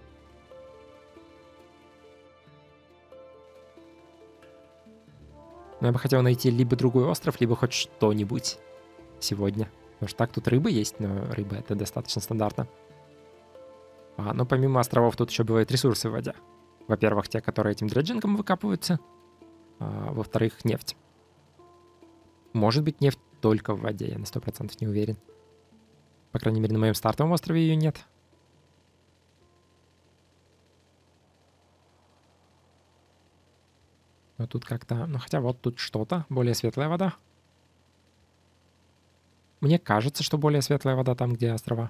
A: Но я бы хотел найти либо другой остров, либо хоть что-нибудь сегодня. Потому что так тут рыба есть, но рыба — это достаточно стандартно. А, но помимо островов тут еще бывают ресурсы в воде. Во-первых, те, которые этим дреджингом выкапываются. А, во-вторых, нефть. Может быть, нефть только в воде, я на сто процентов не уверен. По крайней мере, на моем стартовом острове ее нет. Но тут как-то... Ну, хотя вот тут что-то. Более светлая вода. Мне кажется, что более светлая вода там, где острова.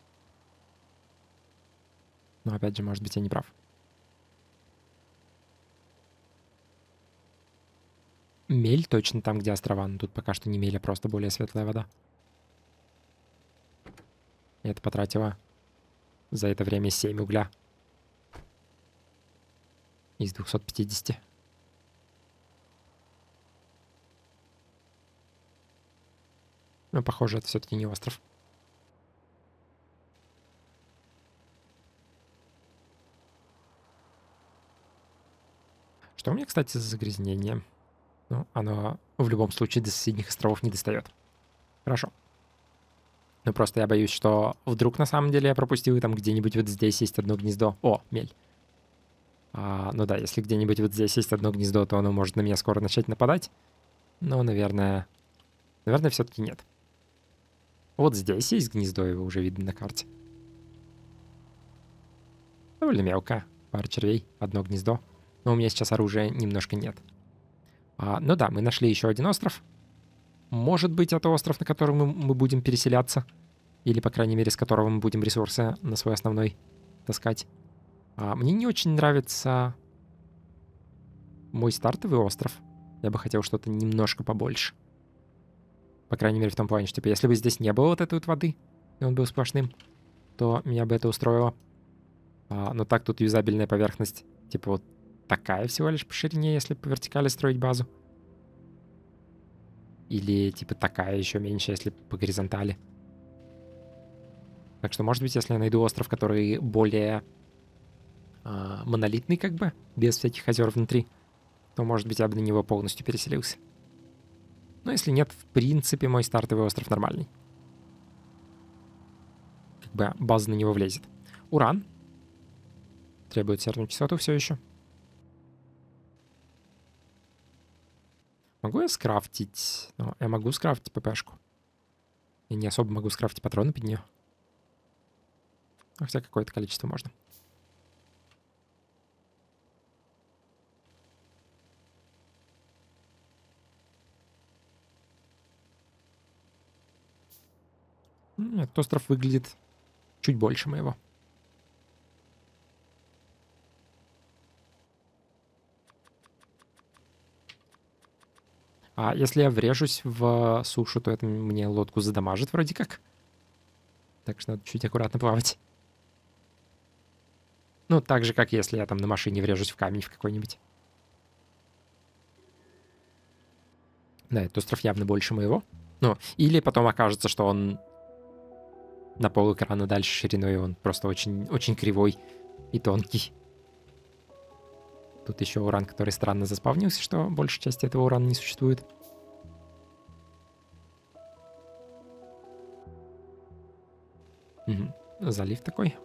A: Но опять же, может быть, я не прав. Мель точно там, где острова. Но тут пока что не мель, а просто более светлая вода. И это потратило за это время семь угля. Из двухсот пятидесяти. Но, похоже, это все-таки не остров. Что у меня, кстати, за загрязнение? Ну, оно в любом случае до соседних островов не достает. Хорошо. Ну, просто я боюсь, что вдруг на самом деле я пропустил, и там где-нибудь вот здесь есть одно гнездо. О, мель. А, ну да, если где-нибудь вот здесь есть одно гнездо, то оно может на меня скоро начать нападать. Но, наверное... Наверное, все-таки нет. Вот здесь есть гнездо, его уже видно на карте. Довольно мелко. Пара червей, одно гнездо. Но у меня сейчас оружия немножко нет. А, ну да, мы нашли еще один остров. Может быть, это остров, на котором мы, мы будем переселяться. Или, по крайней мере, с которого мы будем ресурсы на свой основной таскать. А, мне не очень нравится мой стартовый остров. Я бы хотел что-то немножко побольше. По крайней мере, в том плане, что, типа, если бы здесь не было вот этой вот воды, и он был сплошным, то меня бы это устроило. А, но так тут юзабельная поверхность, типа, вот такая всего лишь по ширине, если по вертикали строить базу. Или, типа, такая еще меньше, если по горизонтали. Так что, может быть, если я найду остров, который более а, монолитный, как бы, без всяких озер внутри, то, может быть, я бы на него полностью переселился. Но если нет, в принципе, мой стартовый остров нормальный. Как бы база на него влезет. Уран. Требует серную кислоту все еще. Могу я скрафтить? Ну, я могу скрафтить ППшку. Я не особо могу скрафтить патроны под нее. Хотя какое-то количество можно. Этот остров выглядит чуть больше моего. А если я врежусь в сушу, то это мне лодку задамажит вроде как. Так что надо чуть аккуратно плавать. Ну, так же, как если я там на машине врежусь в камень в какой-нибудь. Да, этот остров явно больше моего. Ну, или потом окажется, что он на пол экрана дальше шириной, он просто очень, очень кривой и тонкий. Тут еще уран, который странно заспавнился, что большей части этого урана не существует. Угу. Залив такой.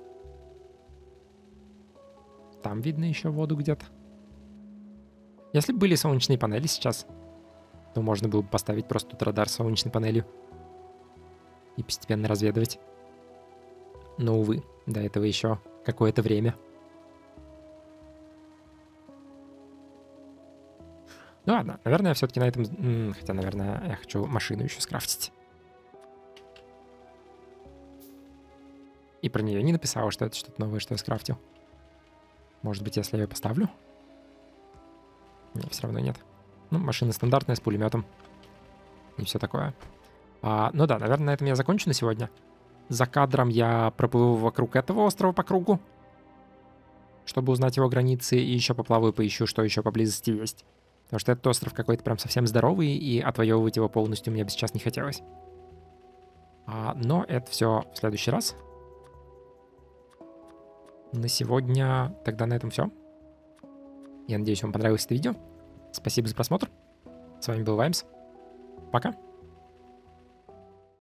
A: Там видно еще воду где-то. Если бы были солнечные панели сейчас, то можно было бы поставить просто тут радар с солнечной панелью и постепенно разведывать. Но, увы, до этого еще какое-то время. Ну ладно, наверное, все-таки на этом... Хотя, наверное, я хочу машину еще скрафтить. И про нее не написала, что это что-то новое, что я скрафтил. Может быть, если я ее поставлю? Нет, все равно нет. Ну, машина стандартная, с пулеметом. И все такое. А, ну да, наверное, на этом я закончу на сегодня. За кадром я проплыву вокруг этого острова по кругу, чтобы узнать его границы, и еще поплаваю, поищу, что еще поблизости есть. Потому что этот остров какой-то прям совсем здоровый, и отвоевывать его полностью мне бы сейчас не хотелось. А, но это все в следующий раз. На сегодня тогда на этом все. Я надеюсь, вам понравилось это видео. Спасибо за просмотр. С вами был Ваймс. Пока.